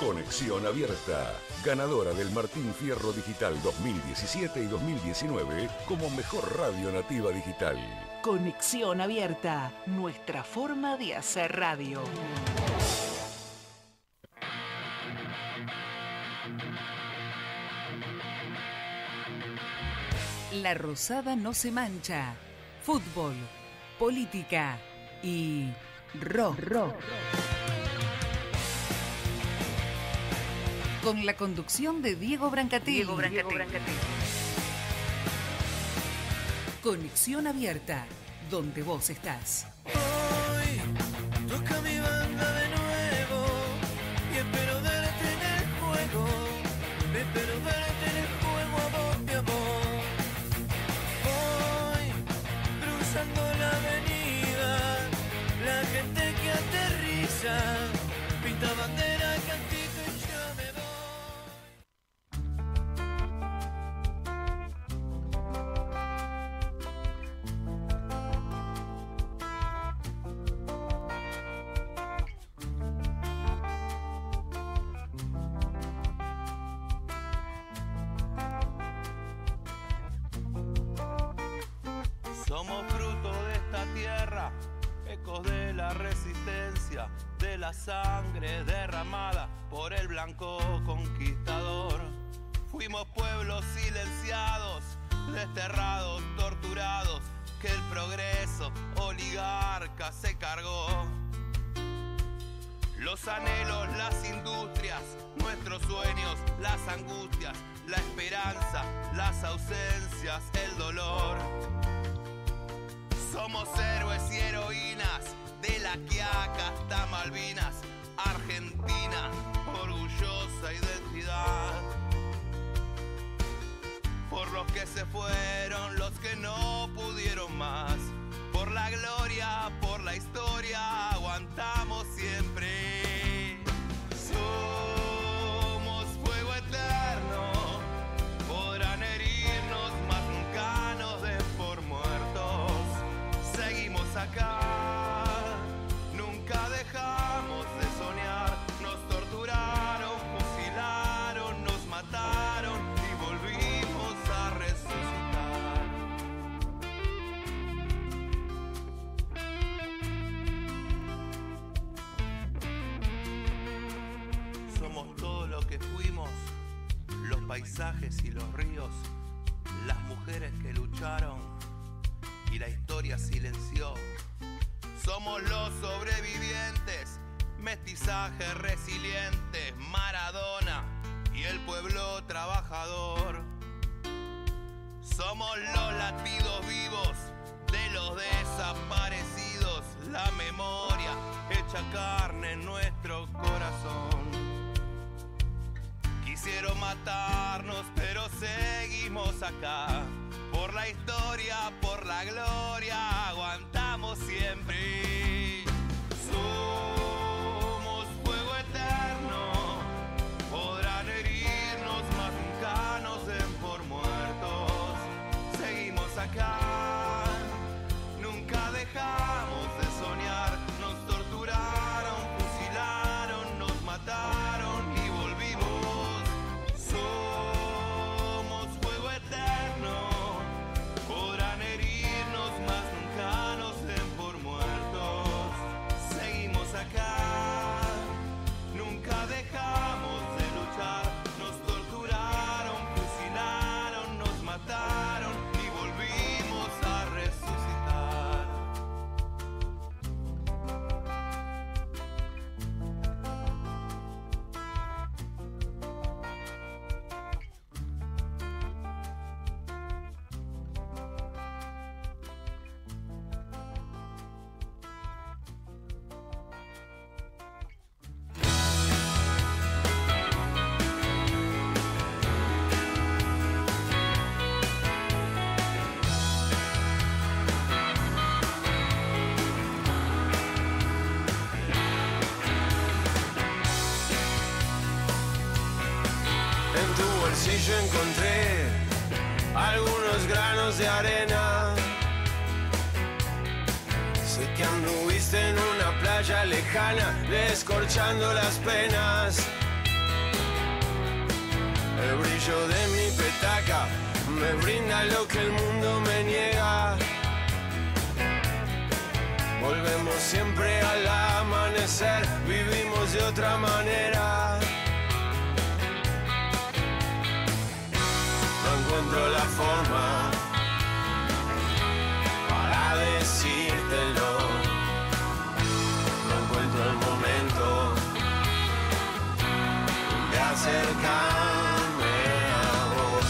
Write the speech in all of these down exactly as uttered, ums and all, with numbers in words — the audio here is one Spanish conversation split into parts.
Conexión Abierta, ganadora del Martín Fierro Digital dos mil diecisiete y dos mil diecinueve como mejor radio nativa digital. Conexión Abierta, nuestra forma de hacer radio. La Rosada no se mancha. Fútbol, política y rock. rock. Con la conducción de Diego Brancatelli. Diego Brancatelli. Diego Brancatelli. Conexión Abierta, donde vos estás. Hoy toca mi banda de nuevo y espero verte en el juego. Espero verte en el juego a vos, mi amor. Voy cruzando la avenida, la gente que aterriza, pinta bandera, cantito y ya me voy. Somos fruto de esta tierra, ecos de la resistencia, de la sangre derramada por el blanco conquistador. Fuimos pueblos silenciados, desterrados, torturados, que el progreso oligarca se cargó. Los anhelos, las industrias, nuestros sueños, las angustias, la esperanza, las ausencias, el dolor. Somos héroes y heroínas, de la Quiaca hasta Malvinas, Argentina, orgullosa identidad. Por los que se fueron, los que no pudieron más, por la gloria, por la historia, aguantamos siempre. Somos fuego eterno, podrán herirnos, mas nunca nos den por muertos. Seguimos acá, nunca dejamos de soñar. Nos torturaron, fusilaron, nos mataron y volvimos a resucitar. Somos todo lo que fuimos, los paisajes y los ríos, las mujeres que lucharon y la historia silenció. Somos los sobrevivientes, mestizaje resiliente, Maradona y el pueblo trabajador. Somos los latidos vivos de los desaparecidos, la memoria hecha carne en nuestro corazón. Quisieron matarnos, pero seguimos acá. Por la historia, por la gloria, aguantamos siempre. Somos fuego eterno, podrán herirnos, mas nunca nos den por muertos. Seguimos acá, nunca dejamos de soñar. Nos torturaron, fusilaron, nos mataron y volvimos. Somos fuego eterno, podrán herirnos, mas nunca nos den por muertos. Seguimos acá, nunca dejamos de luchar. Nos torturaron, fusilaron, nos mataron y volvimos a resucitar. En tu bolsillo encontré algunos granos de arena. Sé que anduviste en una playa lejana, descorchando las penas. brinda lo que el mundo me niega. Volvemos siempre al amanecer, vivimos de otra manera. No encuentro la forma para decírtelo. No encuentro el momento de acercarme a vos.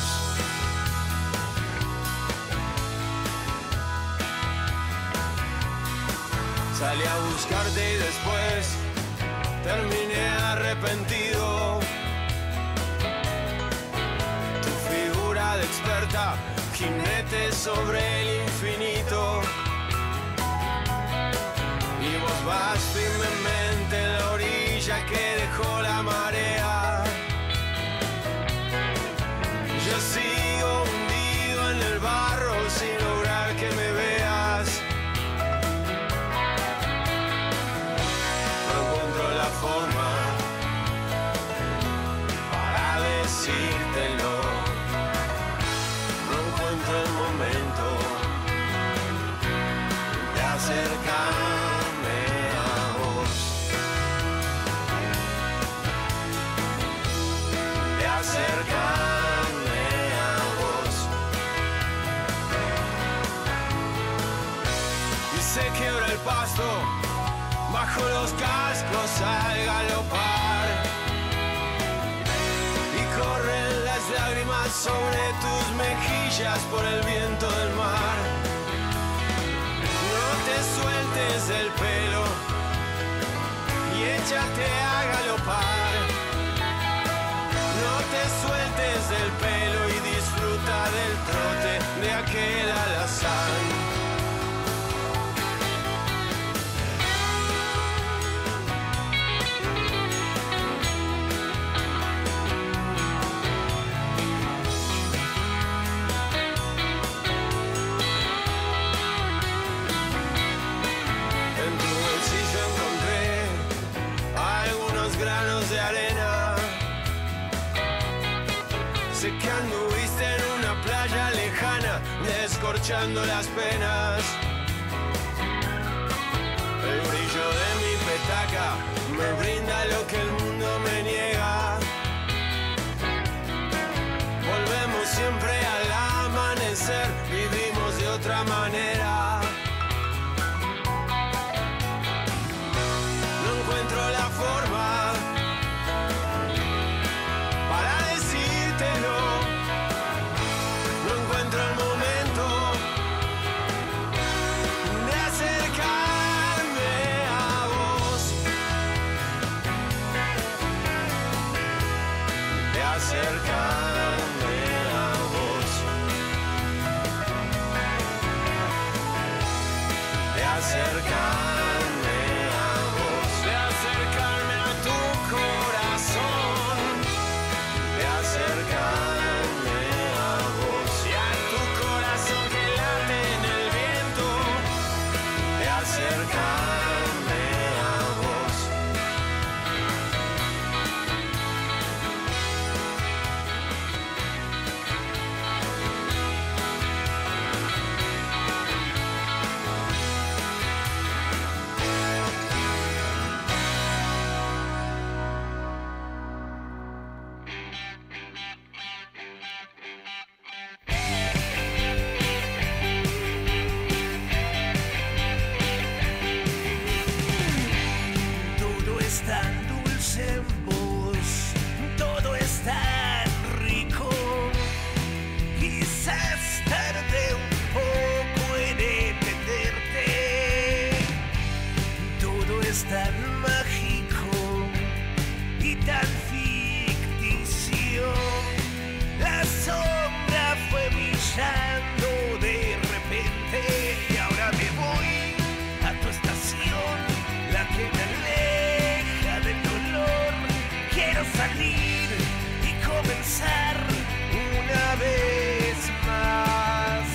Salí a buscarte y después terminé arrepentido. Tu figura de experta, jinete sobre el infinito. Y vos vas firmemente en la orilla que dejó la marea. Yo sigo hundido en el barro sin lograr que me veas. No encuentro la forma para decírtelo. No encuentro el momento de acercarme a vos. De acercarme a vos. Y se quiebra el pasto bajo los cascos al galopar. Y corren las lágrimas sobre tus mejillas por el viento del mar. No te sueltes del pelo y échate a galopar. No te sueltes del pelo y disfruta del trote de aquel alazán. En tu bolsillo encontré algunos granos de arena. Sé que anduviste en una playa lejana, descorchando las penas. El brillo de mi petaca me brinda lo que el mundo me niega. Volvemos siempre al amanecer, vivimos de otra manera. No encuentro la forma para decírtelo. No encuentro el momento de acercarme a vos. De acercarme a vos. De acercarme a vos. De acercarme a tu corazón. De acercarme a vos. Y a tu corazón que late en el viento. De acercarme a vos. Todo es tan dulce en vos, todo es tan rico. Quizás tarde un poco en entenderte. Todo es tan mágico y tan ficticio. La sombra fue brillando de repente y ahora me voy a tu estación, la que me aleja del dolor. Quiero salir y comenzar una vez más.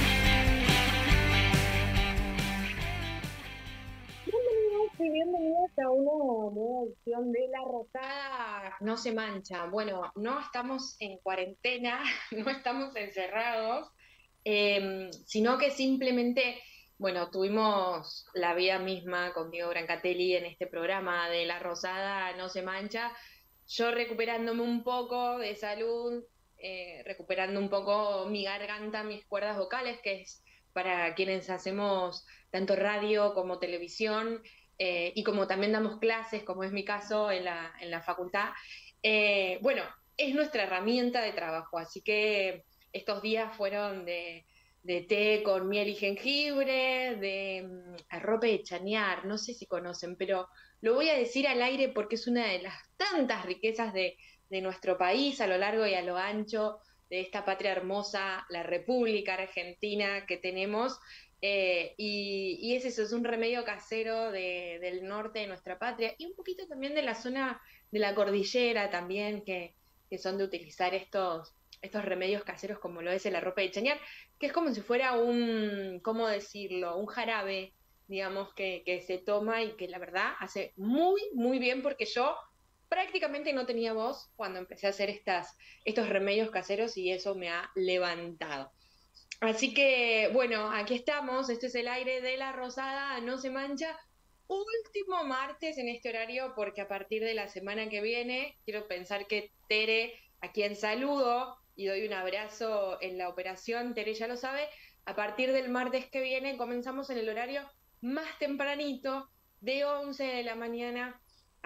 Bienvenidos y bienvenidas esta una nueva edición de La Rosada no se mancha. Bueno, no estamos en cuarentena, no estamos encerrados, eh, sino que simplemente, bueno, tuvimos la vida misma con Diego Brancatelli en este programa de La Rosada no se mancha, yo recuperándome un poco de salud, eh, recuperando un poco mi garganta, mis cuerdas vocales, que es para quienes hacemos tanto radio como televisión, eh, y como también damos clases, como es mi caso en la, en la facultad, eh, bueno, es nuestra herramienta de trabajo, así que estos días fueron de, de té con miel y jengibre, de um, arrope de chañar, no sé si conocen, pero lo voy a decir al aire porque es una de las tantas riquezas de, de nuestro país a lo largo y a lo ancho de esta patria hermosa, la República Argentina que tenemos. Eh, y, y, es eso, es un remedio casero de, del norte de nuestra patria y un poquito también de la zona de la cordillera también, que, que son de utilizar estos, estos remedios caseros como lo es el arrope de chañar, que es como si fuera un, ¿cómo decirlo?, un jarabe, digamos, que, que se toma y que la verdad hace muy, muy bien porque yo prácticamente no tenía voz cuando empecé a hacer estas, estos remedios caseros y eso me ha levantado. Así que, bueno, aquí estamos, este es el aire de La Rosada, no se mancha. Último martes en este horario, porque a partir de la semana que viene, quiero pensar que Tere, a quien saludo y doy un abrazo en la operación, Tere ya lo sabe, a partir del martes que viene comenzamos en el horario más tempranito, de once de la mañana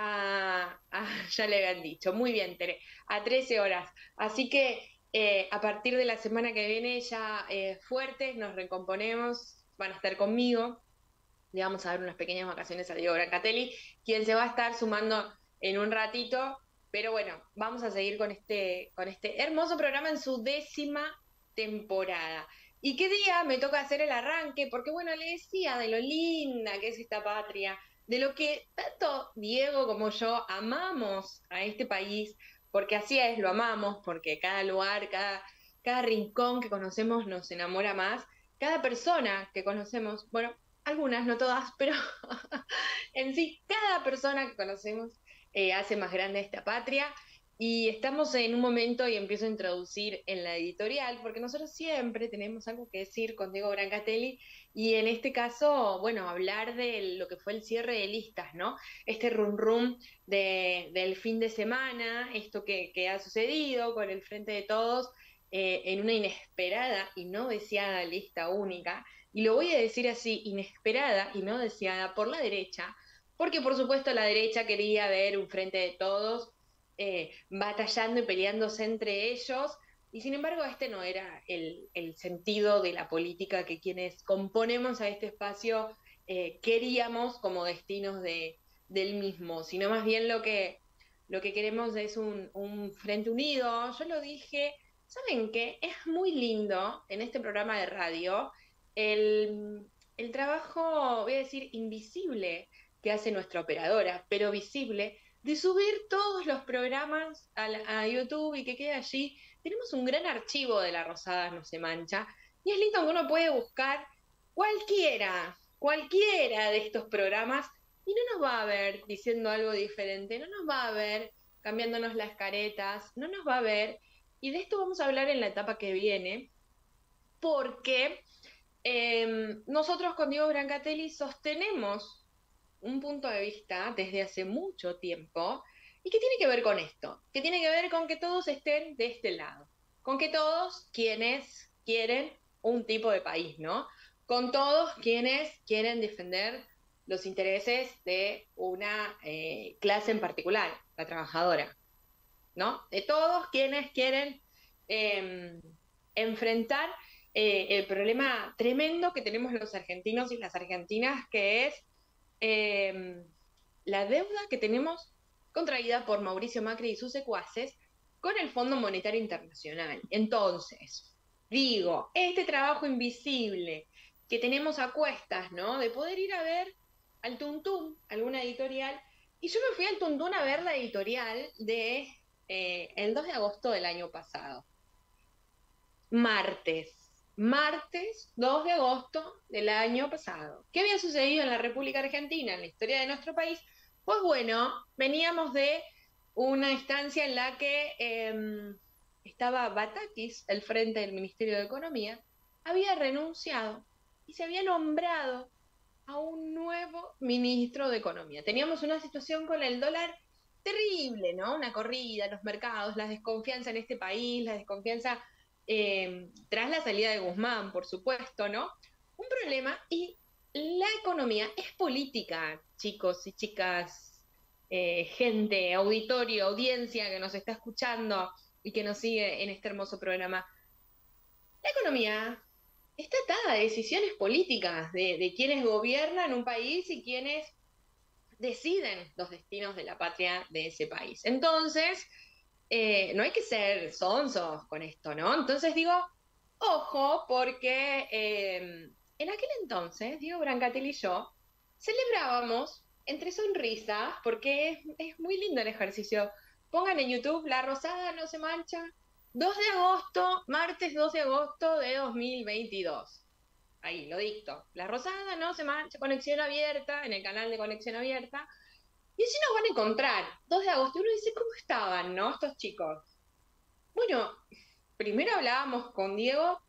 a, a ya le habían dicho, muy bien Tere, a trece horas. Así que eh, a partir de la semana que viene ya eh, fuertes, nos recomponemos, van a estar conmigo, le vamos a dar unas pequeñas vacaciones a Diego Brancatelli, quien se va a estar sumando en un ratito, pero bueno, vamos a seguir con este, con este hermoso programa en su décima temporada. ¿Y qué día me toca hacer el arranque? Porque bueno, le decía de lo linda que es esta patria, de lo que tanto Diego como yo amamos a este país, porque así es, lo amamos, porque cada lugar, cada, cada rincón que conocemos nos enamora más, cada persona que conocemos, bueno, algunas, no todas, pero en sí, cada persona que conocemos eh, hace más grande esta patria. Y estamos en un momento, y empiezo a introducir en la editorial, porque nosotros siempre tenemos algo que decir con Diego Brancatelli, y en este caso, bueno, hablar de lo que fue el cierre de listas, ¿no? Este rum rum de, del fin de semana, esto que, que ha sucedido con el Frente de Todos, eh, en una inesperada y no deseada lista única, y lo voy a decir así, inesperada y no deseada por la derecha, porque por supuesto la derecha quería ver un Frente de Todos eh, batallando y peleándose entre ellos, y sin embargo este no era el, el sentido de la política que quienes componemos a este espacio eh, queríamos como destinos de, del mismo, sino más bien lo que, lo que queremos es un, un Frente Unido. Yo lo dije, ¿saben qué? Es muy lindo en este programa de radio el, el trabajo, voy a decir, invisible que hace nuestra operadora, pero visible, de subir todos los programas a, la, a YouTube y que quede allí. Tenemos un gran archivo de La Rosada no se mancha, y es lindo que uno puede buscar cualquiera, cualquiera de estos programas, y no nos va a ver diciendo algo diferente, no nos va a ver cambiándonos las caretas, no nos va a ver, y de esto vamos a hablar en la etapa que viene, porque eh, nosotros con Diego Brancatelli sostenemos un punto de vista desde hace mucho tiempo, y que tiene que ver con esto, que tiene que ver con que todos estén de este lado, con que todos quienes quieren un tipo de país, ¿no? Con todos quienes quieren defender los intereses de una eh, clase en particular, la trabajadora, ¿no? De todos quienes quieren eh, enfrentar eh, el problema tremendo que tenemos los argentinos y las argentinas, que es Eh, la deuda que tenemos contraída por Mauricio Macri y sus secuaces con el Fondo Monetario Internacional. Entonces, digo, este trabajo invisible que tenemos a cuestas, ¿no? De poder ir a ver al Tuntún, alguna editorial, y yo me fui al Tuntún a ver la editorial de eh, el dos de agosto del año pasado. Martes. Martes dos de agosto del año pasado. ¿Qué había sucedido en la República Argentina, en la historia de nuestro país? Pues bueno, veníamos de una instancia en la que eh, estaba Batakis, el frente del Ministerio de Economía, había renunciado y se había nombrado a un nuevo ministro de Economía. Teníamos una situación con el dólar terrible, ¿no? Una corrida, los mercados, la desconfianza en este país, la desconfianza eh, tras la salida de Guzmán, por supuesto, ¿no? Un problema, y la economía es política, chicos y chicas, eh, gente, auditorio, audiencia que nos está escuchando y que nos sigue en este hermoso programa. La economía está atada a decisiones políticas de, de quienes gobiernan un país y quienes deciden los destinos de la patria de ese país. Entonces, eh, no hay que ser sonsos con esto, ¿no? Entonces digo, ojo, porque eh, en aquel entonces, Diego Brancatelli y yo celebrábamos entre sonrisas, porque es, es muy lindo el ejercicio. Pongan en YouTube La Rosada no se mancha, dos de agosto, martes dos de agosto de dos mil veintidós. Ahí, lo dicto. La Rosada no se mancha, conexión abierta, en el canal de Conexión Abierta. Y así nos van a encontrar, dos de agosto. Y uno dice, ¿cómo estaban, no, estos chicos? Bueno, primero hablábamos con Diego,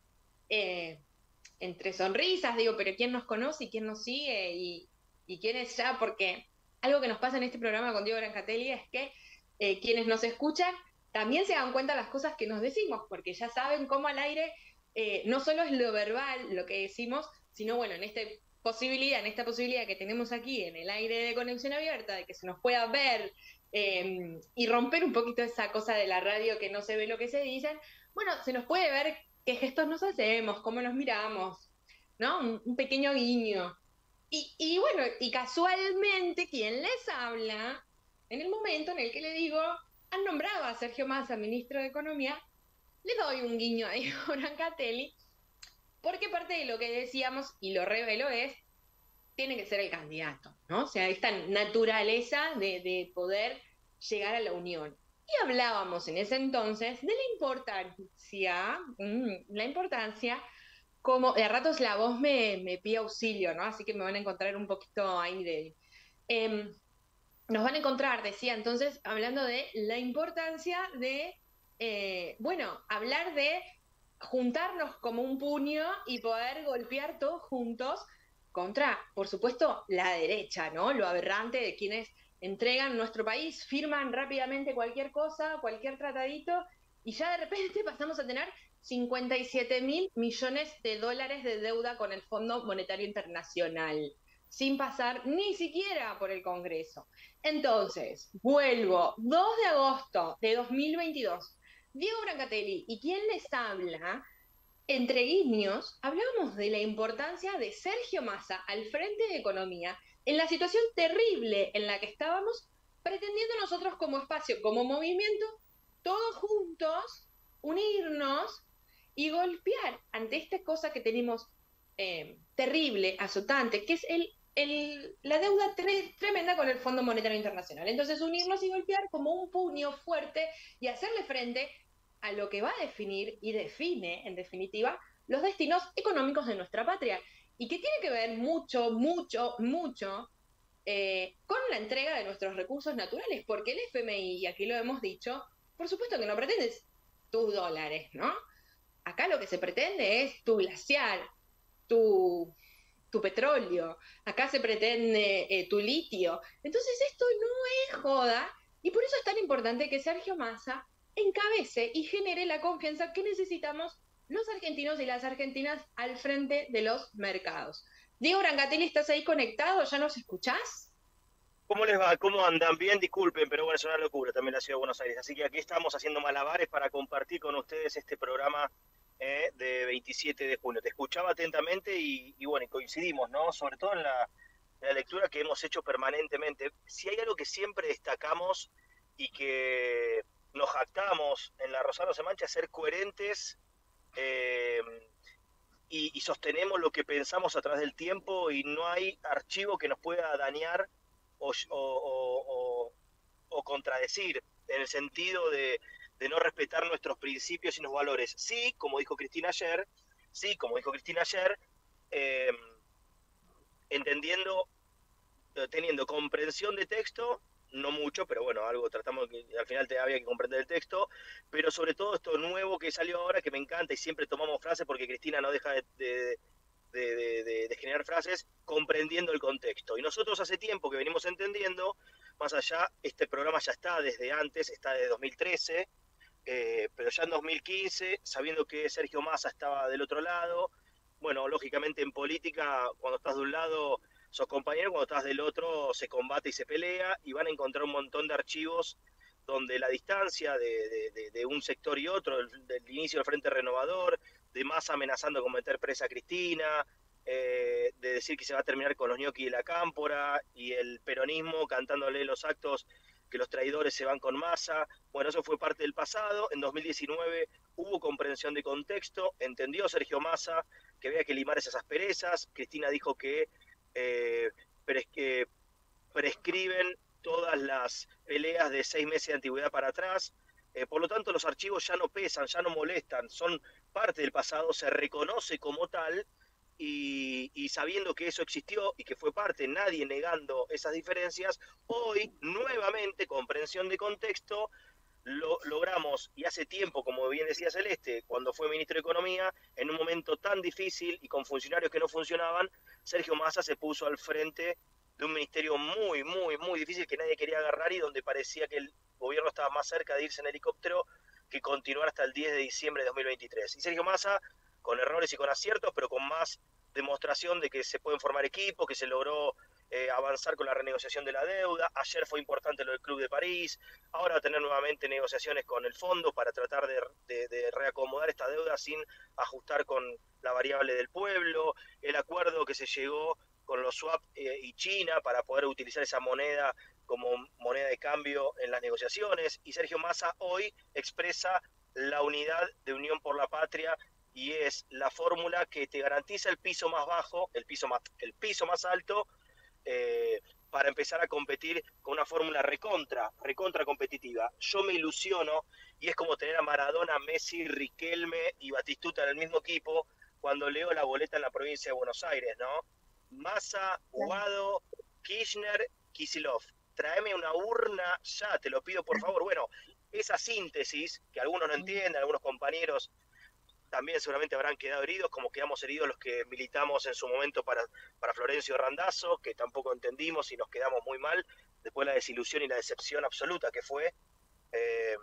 eh, entre sonrisas, digo, pero ¿quién nos conoce y quién nos sigue? Y, y quién es ya, porque algo que nos pasa en este programa con Diego Brancatelli es que eh, quienes nos escuchan también se dan cuenta de las cosas que nos decimos, porque ya saben cómo al aire eh, no solo es lo verbal lo que decimos, sino bueno, en esta posibilidad, en esta posibilidad que tenemos aquí en el aire de Conexión Abierta, de que se nos pueda ver eh, y romper un poquito esa cosa de la radio que no se ve lo que se dicen, bueno, se nos puede ver qué gestos nos hacemos, cómo nos miramos, ¿no? Un, un pequeño guiño. Y, y bueno, y casualmente quien les habla, en el momento en el que le digo, han nombrado a Sergio Massa ministro de Economía, le doy un guiño a Diego Brancatelli, porque parte de lo que decíamos, y lo revelo, es, tiene que ser el candidato, ¿no? O sea, esta naturaleza de, de poder llegar a la unión. Y hablábamos en ese entonces de la importancia, mmm, la importancia, como de a ratos la voz me, me pide auxilio, ¿no? Así que me van a encontrar un poquito ahí de... Eh, nos van a encontrar, decía entonces, hablando de la importancia de, eh, bueno, hablar de juntarnos como un puño y poder golpear todos juntos contra, por supuesto, la derecha, ¿no? Lo aberrante de quienes entregan nuestro país, firman rápidamente cualquier cosa, cualquier tratadito, y ya de repente pasamos a tener cincuenta y siete mil millones de dólares de deuda con el Fondo Monetario Internacional, sin pasar ni siquiera por el Congreso. Entonces, vuelvo, dos de agosto de dos mil veintidós, Diego Brancatelli, ¿y quién les habla? Entre guiños, hablábamos de la importancia de Sergio Massa al frente de Economía en la situación terrible en la que estábamos, pretendiendo nosotros como espacio, como movimiento, todos juntos, unirnos y golpear ante esta cosa que tenemos eh, terrible, azotante, que es el, el, la deuda tre tremenda con el Fondo Monetario Internacional. Entonces, unirnos y golpear como un puño fuerte y hacerle frente a lo que va a definir y define, en definitiva, los destinos económicos de nuestra patria. Y que tiene que ver mucho, mucho, mucho eh, con la entrega de nuestros recursos naturales, porque el F M I, y aquí lo hemos dicho, por supuesto que no pretende tus dólares, ¿no? Acá lo que se pretende es tu glaciar, tu, tu petróleo, acá se pretende eh, tu litio. Entonces esto no es joda, y por eso es tan importante que Sergio Massa encabece y genere la confianza que necesitamos los argentinos y las argentinas al frente de los mercados. Diego Brancatelli, ¿estás ahí conectado? ¿Ya nos escuchás? ¿Cómo les va? ¿Cómo andan? Bien, disculpen, pero bueno, es una locura también la Ciudad de Buenos Aires. Así que aquí estamos haciendo malabares para compartir con ustedes este programa eh, de veintisiete de junio. Te escuchaba atentamente y, y bueno, y coincidimos, ¿no? Sobre todo en la, en la lectura que hemos hecho permanentemente. Si hay algo que siempre destacamos y que nos jactamos en La Rosada no se mancha, ser coherentes eh, y, y sostenemos lo que pensamos a través del tiempo, y no hay archivo que nos pueda dañar o, o, o, o contradecir, en el sentido de, de no respetar nuestros principios y los valores. Sí, como dijo Cristina ayer, sí, como dijo Cristina ayer, eh, entendiendo teniendo comprensión de texto, no mucho, pero bueno, algo tratamos, que al final te había que comprender el texto, pero sobre todo esto nuevo que salió ahora, que me encanta, y siempre tomamos frases porque Cristina no deja de, de, de, de, de, de generar frases comprendiendo el contexto. Y nosotros hace tiempo que venimos entendiendo, más allá, este programa ya está desde antes, está desde dos mil trece, eh, pero ya en dos mil quince, sabiendo que Sergio Massa estaba del otro lado, bueno, lógicamente en política, cuando estás de un lado sos compañero, cuando estás del otro se combate y se pelea, y van a encontrar un montón de archivos donde la distancia de, de, de, de un sector y otro, del, del inicio del Frente Renovador, de Massa amenazando con meter presa a Cristina, eh, de decir que se va a terminar con los ñoquis de la Cámpora, y el peronismo cantándole los actos que los traidores se van con Massa. Bueno, eso fue parte del pasado. En dos mil diecinueve hubo comprensión de contexto, entendió Sergio Massa que había que limar esas asperezas. Cristina dijo que eh, pres que prescriben todas las peleas de seis meses de antigüedad para atrás. Eh, por lo tanto, los archivos ya no pesan, ya no molestan, son parte del pasado, se reconoce como tal, y, y sabiendo que eso existió y que fue parte, nadie negando esas diferencias, hoy, nuevamente, comprensión de contexto, lo logramos, y hace tiempo, como bien decía Celeste, cuando fue ministro de Economía, en un momento tan difícil y con funcionarios que no funcionaban, Sergio Massa se puso al frente de un ministerio muy, muy, muy difícil que nadie quería agarrar, y donde parecía que el gobierno estaba más cerca de irse en helicóptero que continuar hasta el diez de diciembre de dos mil veintitrés. Y Sergio Massa, con errores y con aciertos, pero con más demostración de que se pueden formar equipos, que se logró eh, avanzar con la renegociación de la deuda. Ayer fue importante lo del Club de París, ahora va a tener nuevamente negociaciones con el fondo para tratar de, de, de reacomodar esta deuda sin ajustar con la variable del pueblo, el acuerdo que se llegó con los swap eh, y China para poder utilizar esa moneda como moneda de cambio en las negociaciones. Y Sergio Massa hoy expresa la unidad de Unión por la Patria, y es la fórmula que te garantiza el piso más bajo, el piso más, el piso más alto, eh, para empezar a competir con una fórmula recontra, recontra competitiva. Yo me ilusiono, y es como tener a Maradona, Messi, Riquelme y Batistuta en el mismo equipo, cuando leo la boleta en la provincia de Buenos Aires, ¿no? Massa, Guado, Kirchner, Kicillof. Tráeme una urna ya, te lo pido por favor. Bueno, esa síntesis, que algunos no entienden, algunos compañeros también seguramente habrán quedado heridos, como quedamos heridos los que militamos en su momento para, para Florencio Randazzo, que tampoco entendimos y nos quedamos muy mal, después la desilusión y la decepción absoluta que fue. Eh,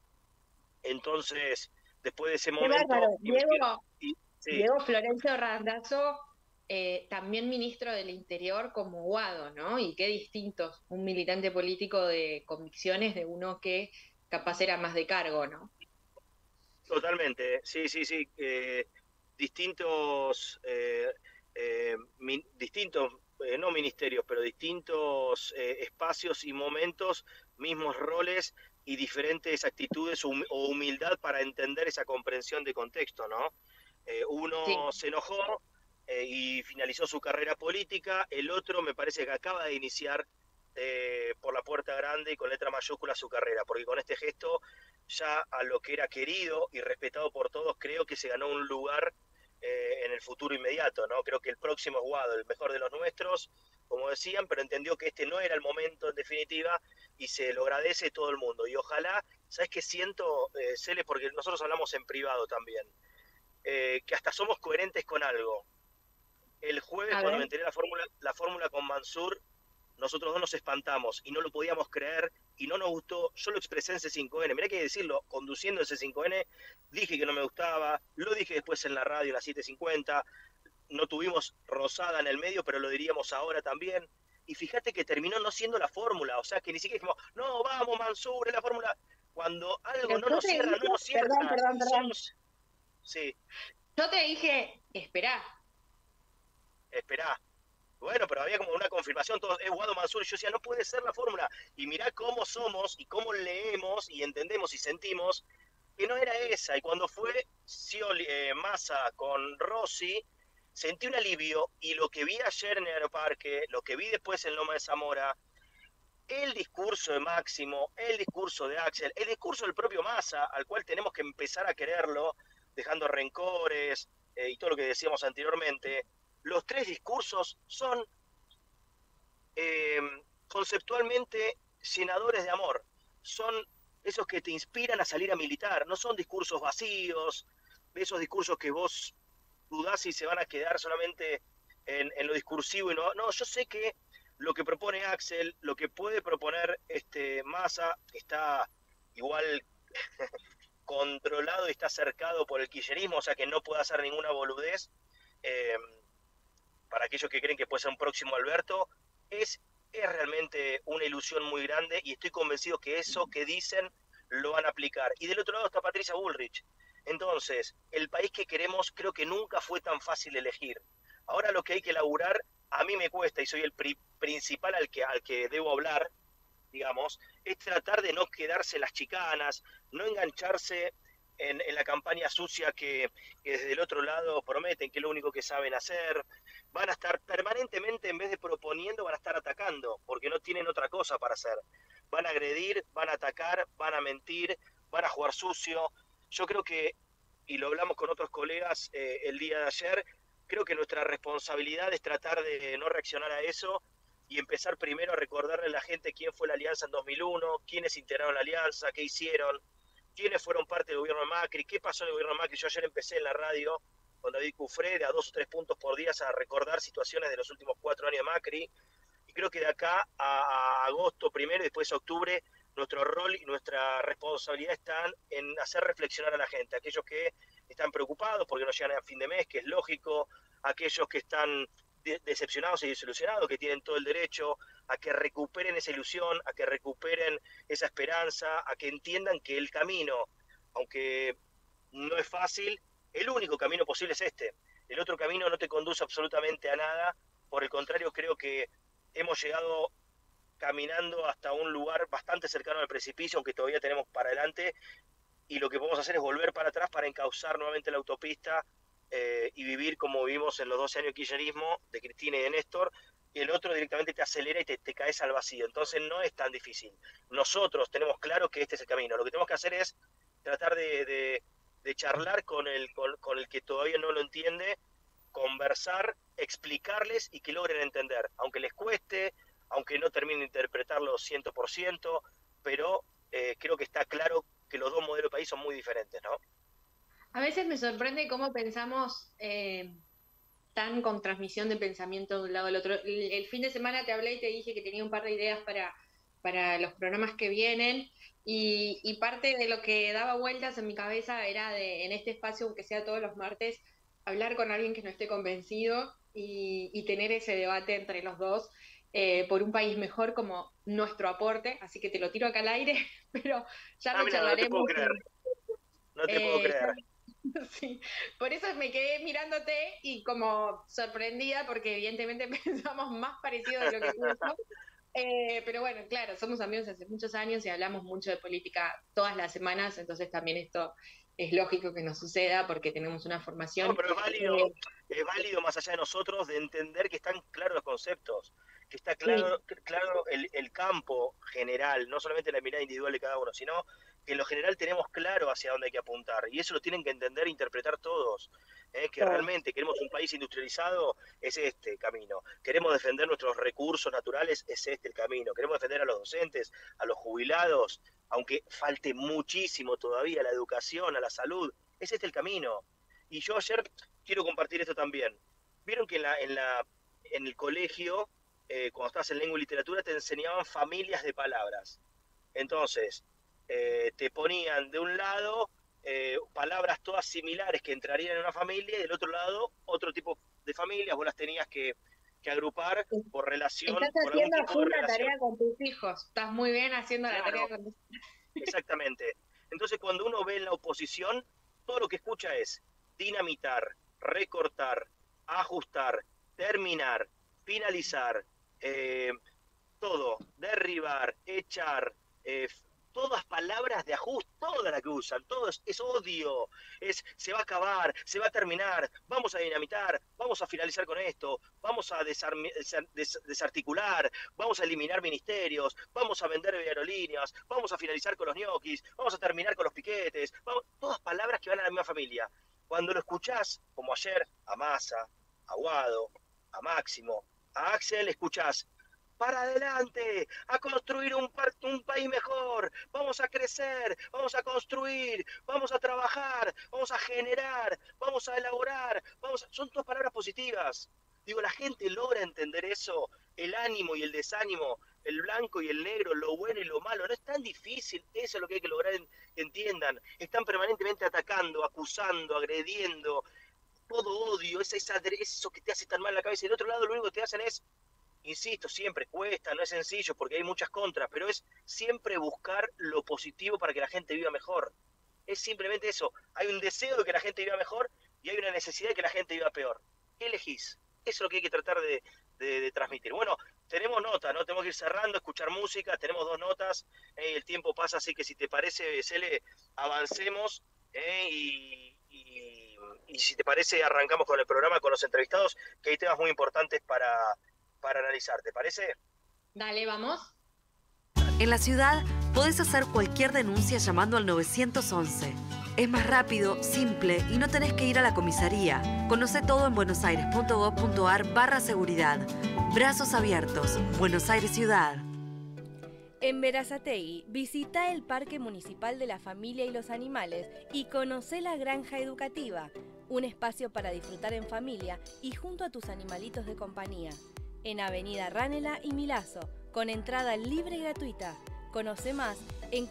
entonces, después de ese momento... Qué bárbaro. Diego, y, sí. Diego Florencio Randazzo, eh, también ministro del Interior como Guado, ¿no? Y qué distintos, un militante político de convicciones de uno que capaz era más de cargo, ¿no? Totalmente, sí, sí, sí. Eh, distintos, eh, eh, mi, distintos eh, no ministerios, pero distintos eh, espacios y momentos, mismos roles y diferentes actitudes hum o humildad para entender esa comprensión de contexto, ¿no? Eh, uno sí. se enojó eh, y finalizó su carrera política, el otro me parece que acaba de iniciar eh, por la puerta grande y con letra mayúscula su carrera, porque con este gesto ya a lo que era querido y respetado por todos, creo que se ganó un lugar eh, en el futuro inmediato, ¿no? Creo que el próximo es Guado, el mejor de los nuestros, como decían, pero entendió que este no era el momento en definitiva, y se lo agradece todo el mundo. Y ojalá, ¿sabes qué siento, eh, Cele? Porque nosotros hablamos en privado también, eh, que hasta somos coherentes con algo. El jueves, cuando me enteré la fórmula, la fórmula con Mansur, nosotros dos nos espantamos y no lo podíamos creer y no nos gustó. Yo lo expresé en C cinco N, mirá que decirlo, conduciendo en C cinco N, dije que no me gustaba, lo dije después en la radio, en la siete cincuenta, no tuvimos Rosada en el medio, pero lo diríamos ahora también. Y fíjate que terminó no siendo la fórmula, o sea que ni siquiera dijimos, no, vamos Mansur, es la fórmula. Cuando algo pero no nos cierra, dije, no nos cierra. Perdón, perdón, perdón. Somos... Sí. Yo te dije, esperá. Esperá. Bueno, pero había como una confirmación, todos, es Guado Mansur, y yo decía, no puede ser la fórmula. Y mirá cómo somos y cómo leemos y entendemos y sentimos que no era esa. Y cuando fue Scioli, eh, Massa con Rossi, sentí un alivio, y lo que vi ayer en el Aeroparque, lo que vi después en Loma de Zamora, el discurso de Máximo, el discurso de Axel, el discurso del propio Massa, al cual tenemos que empezar a quererlo, dejando rencores eh, y todo lo que decíamos anteriormente. Los tres discursos son eh, conceptualmente llenadores de amor. Son esos que te inspiran a salir a militar, no son discursos vacíos, esos discursos que vos dudás y se van a quedar solamente en, en lo discursivo. Y no, no, yo sé que lo que propone Axel, lo que puede proponer este Massa, está igual controlado y está cercado por el kirchnerismo, o sea que no puede hacer ninguna boludez. Eh, para aquellos que creen que puede ser un próximo Alberto, es, es realmente una ilusión muy grande y estoy convencido que eso que dicen lo van a aplicar. Y del otro lado está Patricia Bullrich. Entonces, el país que queremos creo que nunca fue tan fácil elegir. Ahora lo que hay que laburar, a mí me cuesta y soy el pri principal al que, al que debo hablar, digamos, es tratar de no quedarse las chicanas, no engancharse en, en la campaña sucia que, que desde el otro lado prometen que es lo único que saben hacer. Van a estar permanentemente, en vez de proponiendo, van a estar atacando, porque no tienen otra cosa para hacer. Van a agredir, van a atacar, van a mentir, van a jugar sucio. Yo creo que, y lo hablamos con otros colegas eh, el día de ayer, creo que nuestra responsabilidad es tratar de no reaccionar a eso y empezar primero a recordarle a la gente quién fue la alianza en dos mil uno, quiénes integraron la alianza, qué hicieron, quiénes fueron parte del gobierno de Macri, qué pasó en el gobierno de Macri. Yo ayer empecé en la radio con David Cufré de a dos o tres puntos por día a recordar situaciones de los últimos cuatro años de Macri, y creo que de acá a, a agosto primero y después a octubre nuestro rol y nuestra responsabilidad están en hacer reflexionar a la gente, aquellos que están preocupados porque no llegan a fin de mes, que es lógico, aquellos que están de decepcionados y desilusionados, que tienen todo el derecho a que recuperen esa ilusión, a que recuperen esa esperanza, a que entiendan que el camino, aunque no es fácil, el único camino posible es este. El otro camino no te conduce absolutamente a nada, por el contrario, creo que hemos llegado caminando hasta un lugar bastante cercano al precipicio, aunque todavía tenemos para adelante, y lo que podemos hacer es volver para atrás para encauzar nuevamente la autopista eh, y vivir como vivimos en los doce años de kirchnerismo, de Cristina y de Néstor, y el otro directamente te acelera y te, te caes al vacío. Entonces no es tan difícil. Nosotros tenemos claro que este es el camino. Lo que tenemos que hacer es tratar de, de, de charlar con el, con, con el que todavía no lo entiende, conversar, explicarles y que logren entender, aunque les cueste, aunque no terminen de interpretarlo cien por ciento, pero eh, creo que está claro que los dos modelos de país son muy diferentes, ¿no? A veces me sorprende cómo pensamos eh, tan con transmisión de pensamiento de un lado al otro. El, el fin de semana te hablé y te dije que tenía un par de ideas para, para los programas que vienen, y, y parte de lo que daba vueltas en mi cabeza era de, en este espacio, aunque sea todos los martes, hablar con alguien que no esté convencido y, y tener ese debate entre los dos. Eh, por un país mejor como nuestro aporte, así que te lo tiro acá al aire, pero ya ah, lo mira, charlaremos. No te puedo creer, no te eh, puedo creer. Sí, por eso me quedé mirándote y como sorprendida, porque evidentemente pensamos más parecido de lo que pienso. Eh, pero bueno, claro, somos amigos hace muchos años y hablamos mucho de política todas las semanas, entonces también esto es lógico que nos suceda porque tenemos una formación. No, pero es válido, eh, es válido más allá de nosotros de entender que están claros los conceptos, que está claro, sí. claro el, el campo general, no solamente la mirada individual de cada uno, sino que en lo general tenemos claro hacia dónde hay que apuntar, y eso lo tienen que entender e interpretar todos, ¿eh? Que claro. Realmente queremos un país industrializado, es este el camino, queremos defender nuestros recursos naturales, es este el camino, queremos defender a los docentes, a los jubilados, aunque falte muchísimo todavía, a la educación, a la salud, es este el camino. Y yo ayer quiero compartir esto también. Vieron que en, la, en, la, en el colegio, eh, cuando estás en lengua y literatura, te enseñaban familias de palabras. Entonces, eh, te ponían de un lado eh, palabras todas similares que entrarían en una familia, y del otro lado otro tipo de familias, vos las tenías que, que agrupar por relación. Estás por haciendo algún tipo de la tarea con tus hijos, estás muy bien haciendo claro, la tarea con tus hijos. Exactamente. Entonces, cuando uno ve en la oposición, todo lo que escucha es dinamitar, recortar, ajustar, terminar, finalizar, eh, todo, derribar, echar, eh, todas palabras de ajuste, todas las que usan, todo es, es odio, es se va a acabar, se va a terminar, vamos a dinamitar, vamos a finalizar con esto, vamos a desarmi, des, desarticular, vamos a eliminar ministerios, vamos a vender aerolíneas, vamos a finalizar con los ñoquis, vamos a terminar con los piquetes, vamos, todas palabras que van a la misma familia. Cuando lo escuchás, como ayer, a Massa, a Guado, a Máximo, a Axel, escuchás para adelante, a construir un, un país mejor, vamos a crecer, vamos a construir, vamos a trabajar, vamos a generar, vamos a elaborar, vamos a... son todas palabras positivas. Digo, la gente logra entender eso, el ánimo y el desánimo, el blanco y el negro, lo bueno y lo malo, no es tan difícil, eso es lo que hay que lograr que entiendan. Están permanentemente atacando, acusando, agrediendo, todo odio, esa, esa, eso que te hace tan mal la cabeza, y del otro lado lo único que te hacen es, insisto, siempre cuesta, no es sencillo porque hay muchas contras, pero es siempre buscar lo positivo para que la gente viva mejor. Es simplemente eso, hay un deseo de que la gente viva mejor y hay una necesidad de que la gente viva peor. ¿Qué elegís? Eso es lo que hay que tratar de, de, de transmitir. Bueno, tenemos notas, ¿no? Tenemos que ir cerrando, escuchar música, tenemos dos notas, eh, el tiempo pasa, así que si te parece, Cele, avancemos, eh, y, y, y si te parece, arrancamos con el programa, con los entrevistados, que hay temas muy importantes para, para analizar, ¿te parece? Dale, vamos. En la ciudad podés hacer cualquier denuncia llamando al nueve once. Es más rápido, simple y no tenés que ir a la comisaría. Conoce todo en buenosaires.gov.ar barra seguridad. Brazos abiertos. Buenos Aires Ciudad. En Berazategui, visita el Parque Municipal de la Familia y los Animales y conoce la Granja Educativa, un espacio para disfrutar en familia y junto a tus animalitos de compañía. En Avenida Ránela y Milazzo, con entrada libre y gratuita. Conoce más en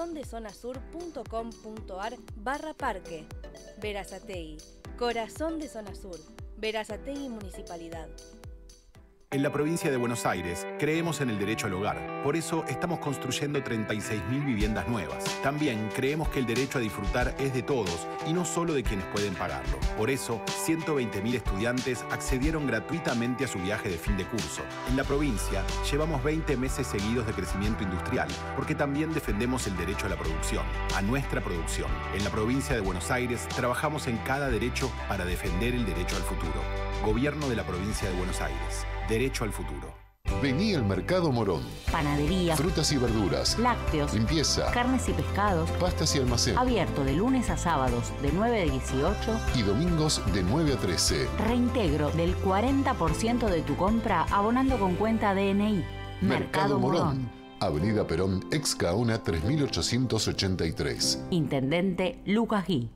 corazondezonasur.com.ar barra parque. Berazategui, Corazón de Zona Sur. Berazategui Municipalidad. En la provincia de Buenos Aires creemos en el derecho al hogar. Por eso estamos construyendo treinta y seis mil viviendas nuevas. También creemos que el derecho a disfrutar es de todos y no solo de quienes pueden pagarlo. Por eso, ciento veinte mil estudiantes accedieron gratuitamente a su viaje de fin de curso. En la provincia llevamos veinte meses seguidos de crecimiento industrial, porque también defendemos el derecho a la producción, a nuestra producción. En la provincia de Buenos Aires trabajamos en cada derecho para defender el derecho al futuro. Gobierno de la provincia de Buenos Aires. Derecho al futuro. Vení al Mercado Morón. Panadería, frutas y verduras, lácteos, limpieza, carnes y pescados, pastas y almacén. Abierto de lunes a sábados de nueve a dieciocho y domingos de nueve a trece. Reintegro del cuarenta por ciento de tu compra abonando con cuenta D N I. Mercado, Mercado Morón. Morón. Avenida Perón, ex Gaona tres mil ochocientos ochenta y tres. Intendente Lucas Gui.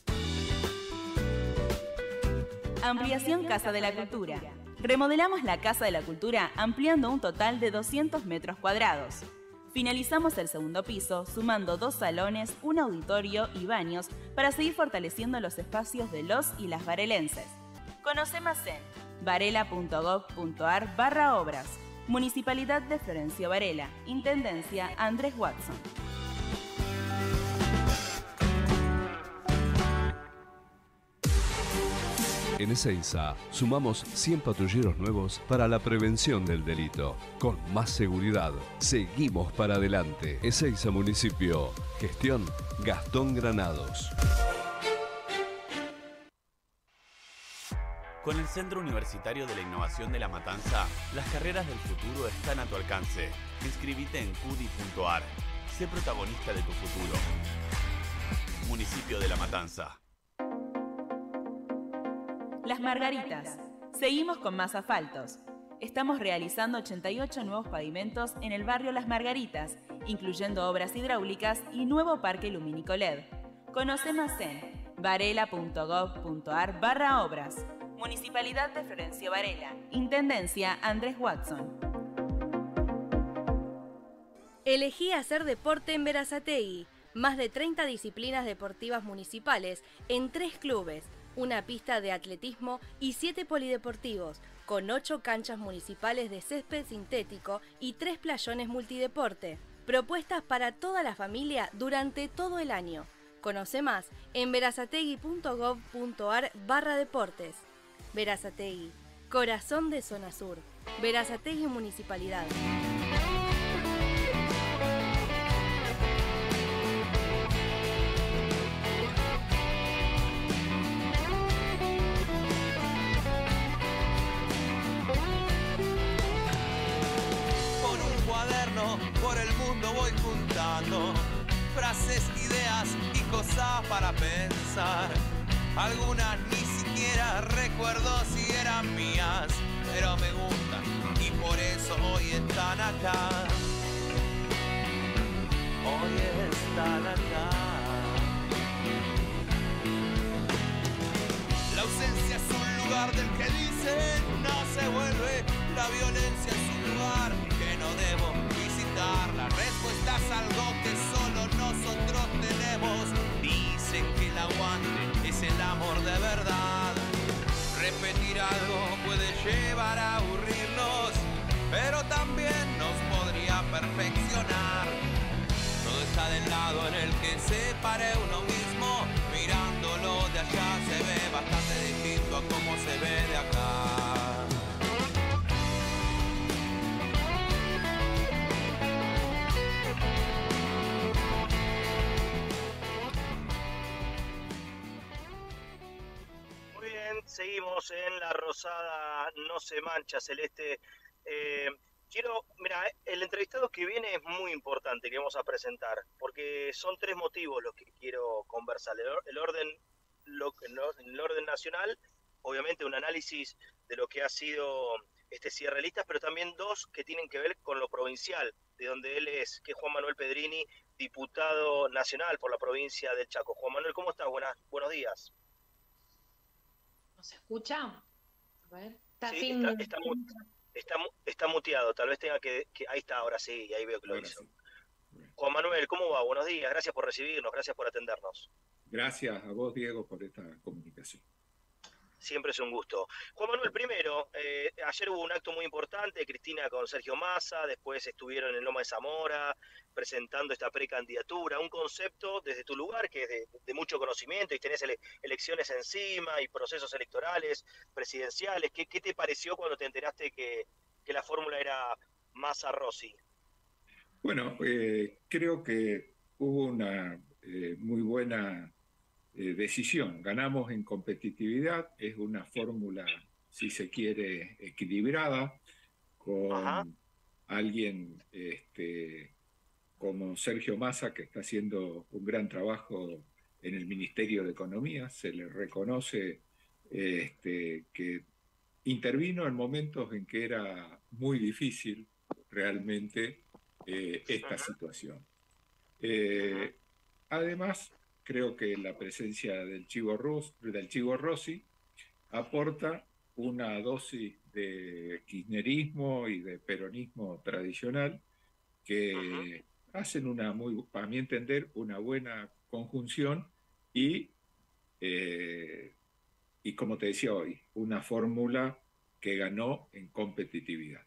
Ampliación Casa de la Cultura. Remodelamos la Casa de la Cultura ampliando un total de doscientos metros cuadrados. Finalizamos el segundo piso sumando dos salones, un auditorio y baños para seguir fortaleciendo los espacios de los y las varelenses. Conoce más en varela.gov.ar barra obras. Municipalidad de Florencio Varela. Intendencia Andrés Watson. En Ezeiza sumamos cien patrulleros nuevos para la prevención del delito. Con más seguridad, seguimos para adelante. Ezeiza Municipio. Gestión Gastón Granados. Con el Centro Universitario de la Innovación de La Matanza, las carreras del futuro están a tu alcance. Inscribite en cudi punto ar. Sé protagonista de tu futuro. Municipio de La Matanza. Las Margaritas. Seguimos con más asfaltos. Estamos realizando ochenta y ocho nuevos pavimentos en el barrio Las Margaritas, incluyendo obras hidráulicas y nuevo parque lumínico L E D. Conoce más en varela.gov.ar barra obras. Municipalidad de Florencio Varela. Intendencia Andrés Watson. Elegí hacer deporte en Berazategui. Más de treinta disciplinas deportivas municipales en tres clubes, una pista de atletismo y siete polideportivos, con ocho canchas municipales de césped sintético y tres playones multideporte. Propuestas para toda la familia durante todo el año. Conoce más en berazategui.gov.ar barra deportes. Berazategui, Corazón de Zona Sur. Berazategui Municipalidad. Por el mundo voy juntando frases, ideas y cosas para pensar. Algunas ni siquiera recuerdo si eran mías. pero me gustan y por eso hoy están acá. Hoy están acá. La ausencia es un lugar del que dicen no se vuelve. La violencia es un lugar que no debo visitar. La respuesta es algo que solo nosotros tenemos. Dicen que el aguante es el amor de verdad. Repetir algo puede llevar a aburrirnos, pero también nos podría perfeccionar. Todo está del lado en el que se pare uno mismo. Mirándolo de allá se ve bastante distinto a cómo se ve de acá. Muy bien, seguimos en La Rosada no se mancha, Celeste. Eh, quiero, mira, el entrevistado que viene es muy importante que vamos a presentar, porque son tres motivos los que quiero conversar. El, el orden, lo, el orden nacional, obviamente un análisis de lo que ha sido este cierre de listas, pero también dos que tienen que ver con lo provincial, de donde él es, que es Juan Manuel Pedrini, diputado nacional por la provincia del Chaco. Juan Manuel, ¿cómo estás? Buenas, buenos días. ¿Se escucha? A ver, está Sí, sin... está, está, mu- está, mu- está muteado, tal vez tenga que, que... Ahí está, ahora sí, ahí veo que lo Ahora hizo. sí. Juan Manuel, ¿cómo va? Buenos días, gracias por recibirnos, gracias por atendernos. Gracias a vos, Diego, por esta comunicación. Siempre es un gusto. Juan Manuel, primero, eh, ayer hubo un acto muy importante, Cristina con Sergio Massa, después estuvieron en Loma de Zamora presentando esta precandidatura, un concepto desde tu lugar que es de, de mucho conocimiento y tenés ele- elecciones encima y procesos electorales, presidenciales. ¿Qué, qué te pareció cuando te enteraste que, que la fórmula era Massa-Rossi? Bueno, eh, creo que hubo una eh, muy buena eh, decisión. Ganamos en competitividad, es una fórmula, si se quiere, equilibrada, con Ajá. alguien este, como Sergio Massa, que está haciendo un gran trabajo en el Ministerio de Economía. Se le reconoce este, que intervino en momentos en que era muy difícil realmente eh, esta situación. Eh, además, creo que la presencia del Chivo, Ros, del Chivo Rossi aporta una dosis de kirchnerismo y de peronismo tradicional que hacen una muy, a mi entender, una buena conjunción y, eh, y como te decía hoy, una fórmula que ganó en competitividad.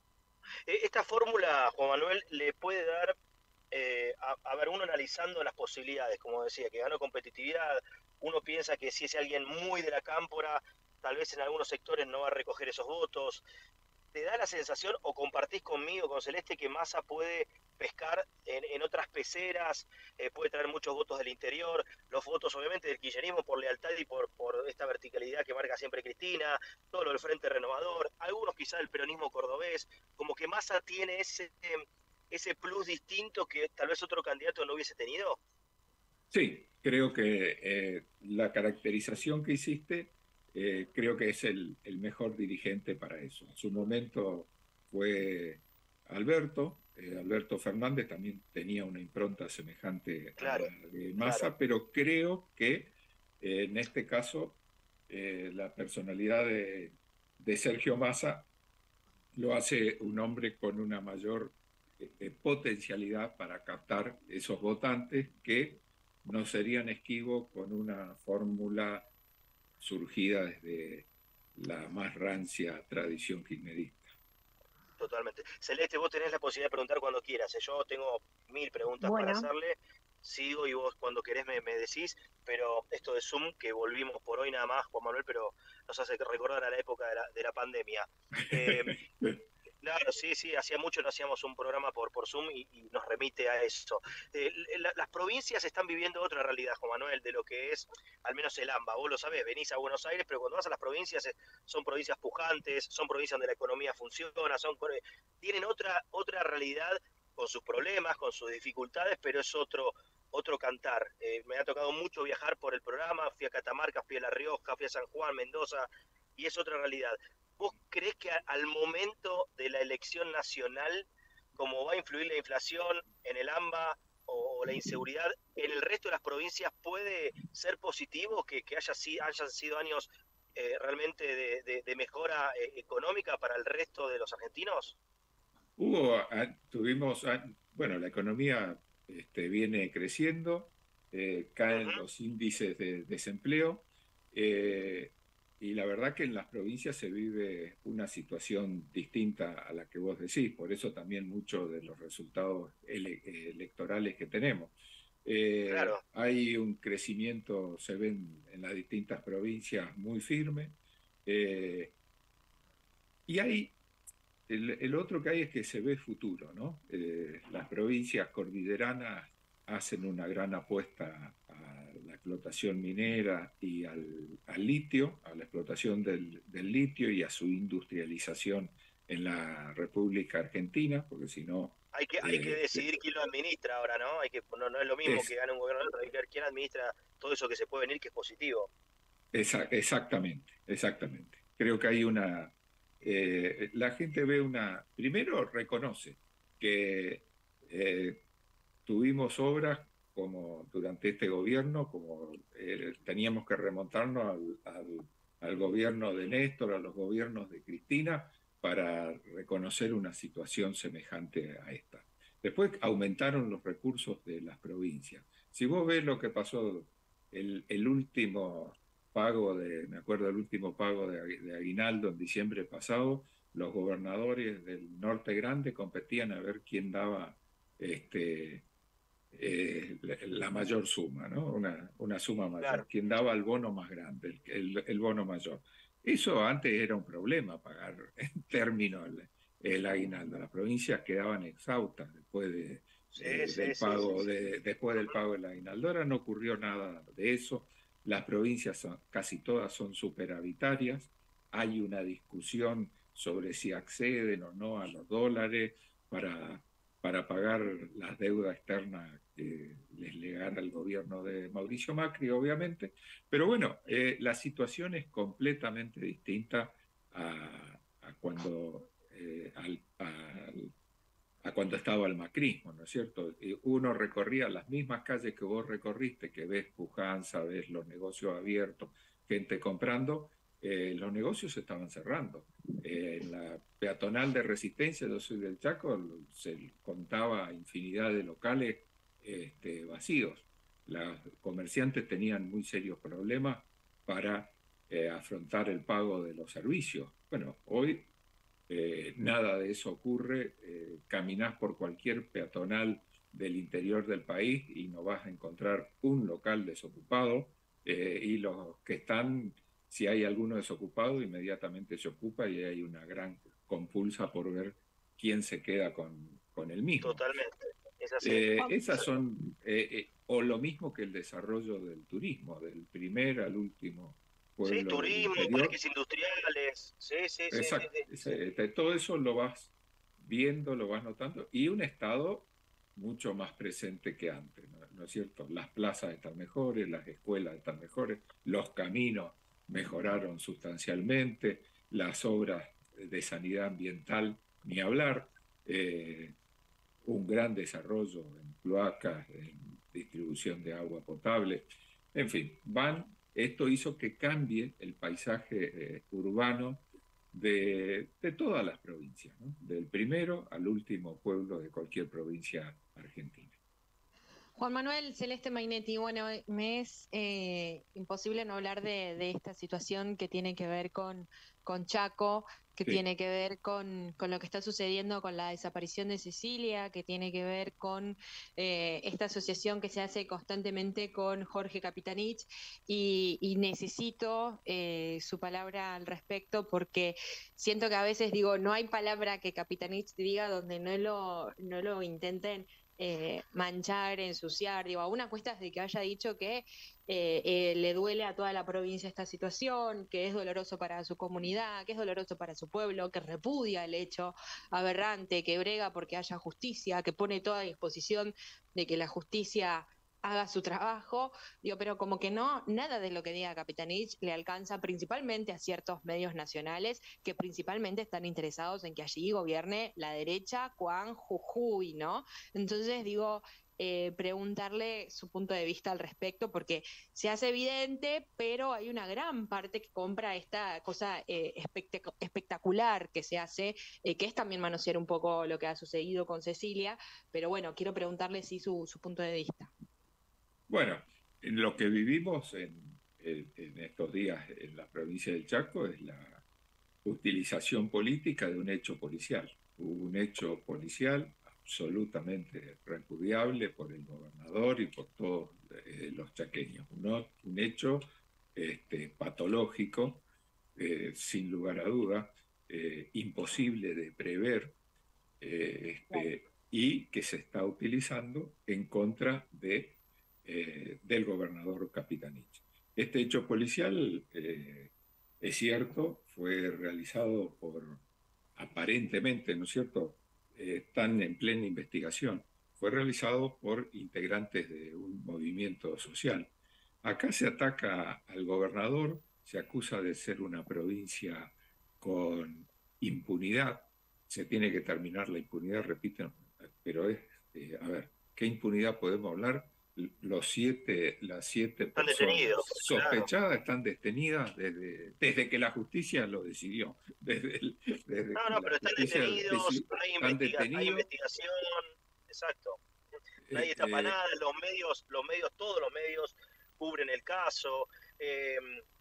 Eh, Esta fórmula, Juan Manuel, le puede dar, eh, a, a ver, uno analizando las posibilidades, como decía, que ganó competitividad, uno piensa que si es alguien muy de la cámpora, tal vez en algunos sectores no va a recoger esos votos. ¿Te da la sensación, o compartís conmigo, con Celeste, que Massa puede pescar en, en otras peceras, eh, puede traer muchos votos del interior, los votos obviamente del kirchnerismo por lealtad y por, por esta verticalidad que marca siempre Cristina, todo lo del Frente Renovador, algunos quizá del peronismo cordobés, como que Massa tiene ese, ese plus distinto que tal vez otro candidato no hubiese tenido? Sí, creo que eh, la caracterización que hiciste eh, creo que es el, el mejor dirigente para eso. En su momento fue Alberto, eh, Alberto Fernández también tenía una impronta semejante Claro, a la de Massa, claro. pero creo que eh, en este caso eh, la personalidad de, de Sergio Massa lo hace un hombre con una mayor eh, potencialidad para captar esos votantes que no serían esquivos con una fórmula surgida desde la más rancia tradición kirchnerista. Totalmente. Celeste, vos tenés la posibilidad de preguntar cuando quieras. ¿eh? Yo tengo mil preguntas Bueno. para hacerle. Sigo y vos cuando querés me, me decís, pero esto de Zoom, que volvimos por hoy nada más, Juan Manuel, pero nos hace recordar a la época de la, de la pandemia. Eh, Claro, sí, sí, hacía mucho no hacíamos un programa por, por Zoom y, y nos remite a eso. Eh, la, las provincias están viviendo otra realidad, Juan Manuel, de lo que es, al menos el AMBA. Vos lo sabés, venís a Buenos Aires, pero cuando vas a las provincias eh, son provincias pujantes, son provincias donde la economía funciona, son tienen otra, otra realidad con sus problemas, con sus dificultades, pero es otro, otro cantar. Eh, me ha tocado mucho viajar por el programa, fui a Catamarca, fui a La Rioja, fui a San Juan, Mendoza, y es otra realidad. ¿vos creés que a, al momento de la elección nacional, como va a influir la inflación en el AMBA o, o la inseguridad, en el resto de las provincias puede ser positivo que, que haya, hayan sido años eh, realmente de, de, de mejora eh, económica para el resto de los argentinos? Hubo, a, tuvimos, a, bueno, la economía este, viene creciendo, eh, caen uh-huh. los índices de desempleo, eh, y la verdad que en las provincias se vive una situación distinta a la que vos decís, por eso también muchos de los resultados ele electorales que tenemos. Eh, claro. Hay un crecimiento, se ven en las distintas provincias muy firme, eh, y hay... El, el otro que hay es que se ve futuro, ¿no? Eh, las provincias cordilleranas hacen una gran apuesta a la explotación minera y al, al litio, a la explotación del, del litio y a su industrialización en la República Argentina, porque si no... Hay que, hay eh, que decidir quién lo administra ahora, ¿no? Hay que, no, no es lo mismo es, que gane un gobierno, hay que ver quién administra todo eso que se puede venir, que es positivo. Esa, exactamente, exactamente. Creo que hay una... Eh, la gente ve una... Primero reconoce que eh, tuvimos obras como durante este gobierno, como eh, teníamos que remontarnos al, al, al gobierno de Néstor, a los gobiernos de Cristina, para reconocer una situación semejante a esta. Después aumentaron los recursos de las provincias. Si vos ves lo que pasó, el, el último... pago de, me acuerdo el último pago de, de aguinaldo en diciembre pasado, los gobernadores del Norte Grande competían a ver quién daba este, eh, la, la mayor suma, ¿no? Una, una suma mayor, claro. Quién daba el bono más grande, el, el, el bono mayor. Eso antes era un problema, pagar en términos el, el aguinaldo. Las provincias quedaban exhaustas después, de, sí, eh, sí, del, sí, pago, sí, sí. De, después del pago del aguinaldo. Ahora no ocurrió nada de eso. Las provincias son, casi todas son superavitarias, hay una discusión sobre si acceden o no a los dólares para, para pagar las deudas externas que les legara el gobierno de Mauricio Macri, obviamente, pero bueno, eh, la situación es completamente distinta a, a cuando eh, al, al, a cuando estaba el macrismo, ¿no es cierto? Uno recorría las mismas calles que vos recorriste, que ves pujanza, ves los negocios abiertos, gente comprando, eh, los negocios se estaban cerrando. Eh, en la peatonal de Resistencia, yo soy del Chaco, se contaba infinidad de locales este, vacíos. Los comerciantes tenían muy serios problemas para eh, afrontar el pago de los servicios. Bueno, hoy... Eh, nada de eso ocurre, eh, caminás por cualquier peatonal del interior del país y no vas a encontrar un local desocupado, eh, y los que están, si hay alguno desocupado, inmediatamente se ocupa y hay una gran compulsa por ver quién se queda con, con el mismo. Totalmente, es así. Eh, esas son, eh, eh, o lo mismo que el desarrollo del turismo, del primer al último. Sí, turismo, parques industriales, sí, sí, Exacto. sí, sí, sí. Todo eso lo vas viendo, lo vas notando, y un Estado mucho más presente que antes, ¿no? ¿No es cierto? Las plazas están mejores, las escuelas están mejores, los caminos mejoraron sustancialmente, las obras de sanidad ambiental, ni hablar, eh, un gran desarrollo en cloacas, en distribución de agua potable, en fin, van... Esto hizo que cambie el paisaje eh, urbano de, de todas las provincias, ¿no? Del primero al último pueblo de cualquier provincia argentina. Juan Manuel Celeste Mainetti, bueno, me es eh, imposible no hablar de, de esta situación que tiene que ver con, con Chaco, que sí. tiene que ver con, con lo que está sucediendo con la desaparición de Cecilia, que tiene que ver con eh, esta asociación que se hace constantemente con Jorge Capitanich, y, y necesito eh, su palabra al respecto, porque siento que a veces digo, no hay palabra que Capitanich diga donde no lo, no lo intenten Eh, manchar, ensuciar, digo, aún a cuestas de que haya dicho que eh, eh, le duele a toda la provincia esta situación, que es doloroso para su comunidad, que es doloroso para su pueblo, que repudia el hecho aberrante, que brega porque haya justicia, que pone toda a disposición de que la justicia haga su trabajo, digo, pero como que no, nada de lo que diga Capitanich le alcanza principalmente a ciertos medios nacionales que principalmente están interesados en que allí gobierne la derecha con Jujuy, ¿no? Entonces digo, eh, preguntarle su punto de vista al respecto, porque se hace evidente, pero hay una gran parte que compra esta cosa eh, espect- espectacular que se hace, eh, que es también manosear un poco lo que ha sucedido con Cecilia, pero bueno, quiero preguntarle sí su, su punto de vista. Bueno, lo que vivimos en, en, en estos días en la provincia del Chaco es la utilización política de un hecho policial. Hubo un hecho policial absolutamente repudiable por el gobernador y por todos eh, los chaqueños. Uno, un hecho este, patológico, eh, sin lugar a duda, eh, imposible de prever eh, este, y que se está utilizando en contra de, eh, del gobernador Capitanich. Este hecho policial, eh, es cierto, fue realizado por, aparentemente, ¿no es cierto?, eh, están en plena investigación, fue realizado por integrantes de un movimiento social. Acá se ataca al gobernador, se acusa de ser una provincia con impunidad, se tiene que terminar la impunidad, repiten, pero es, eh, a ver, ¿qué impunidad podemos hablar? Los siete, las siete están personas detenidos, sospechadas claro. están detenidas desde, desde que la justicia lo decidió. Desde, el, desde No, que no, la pero están justicia detenidos, decidió, no hay, están investiga hay detenidos. investigación, exacto. Nadie Eh, tapa eh, nada, los medios, los medios, todos los medios cubren el caso. Eh,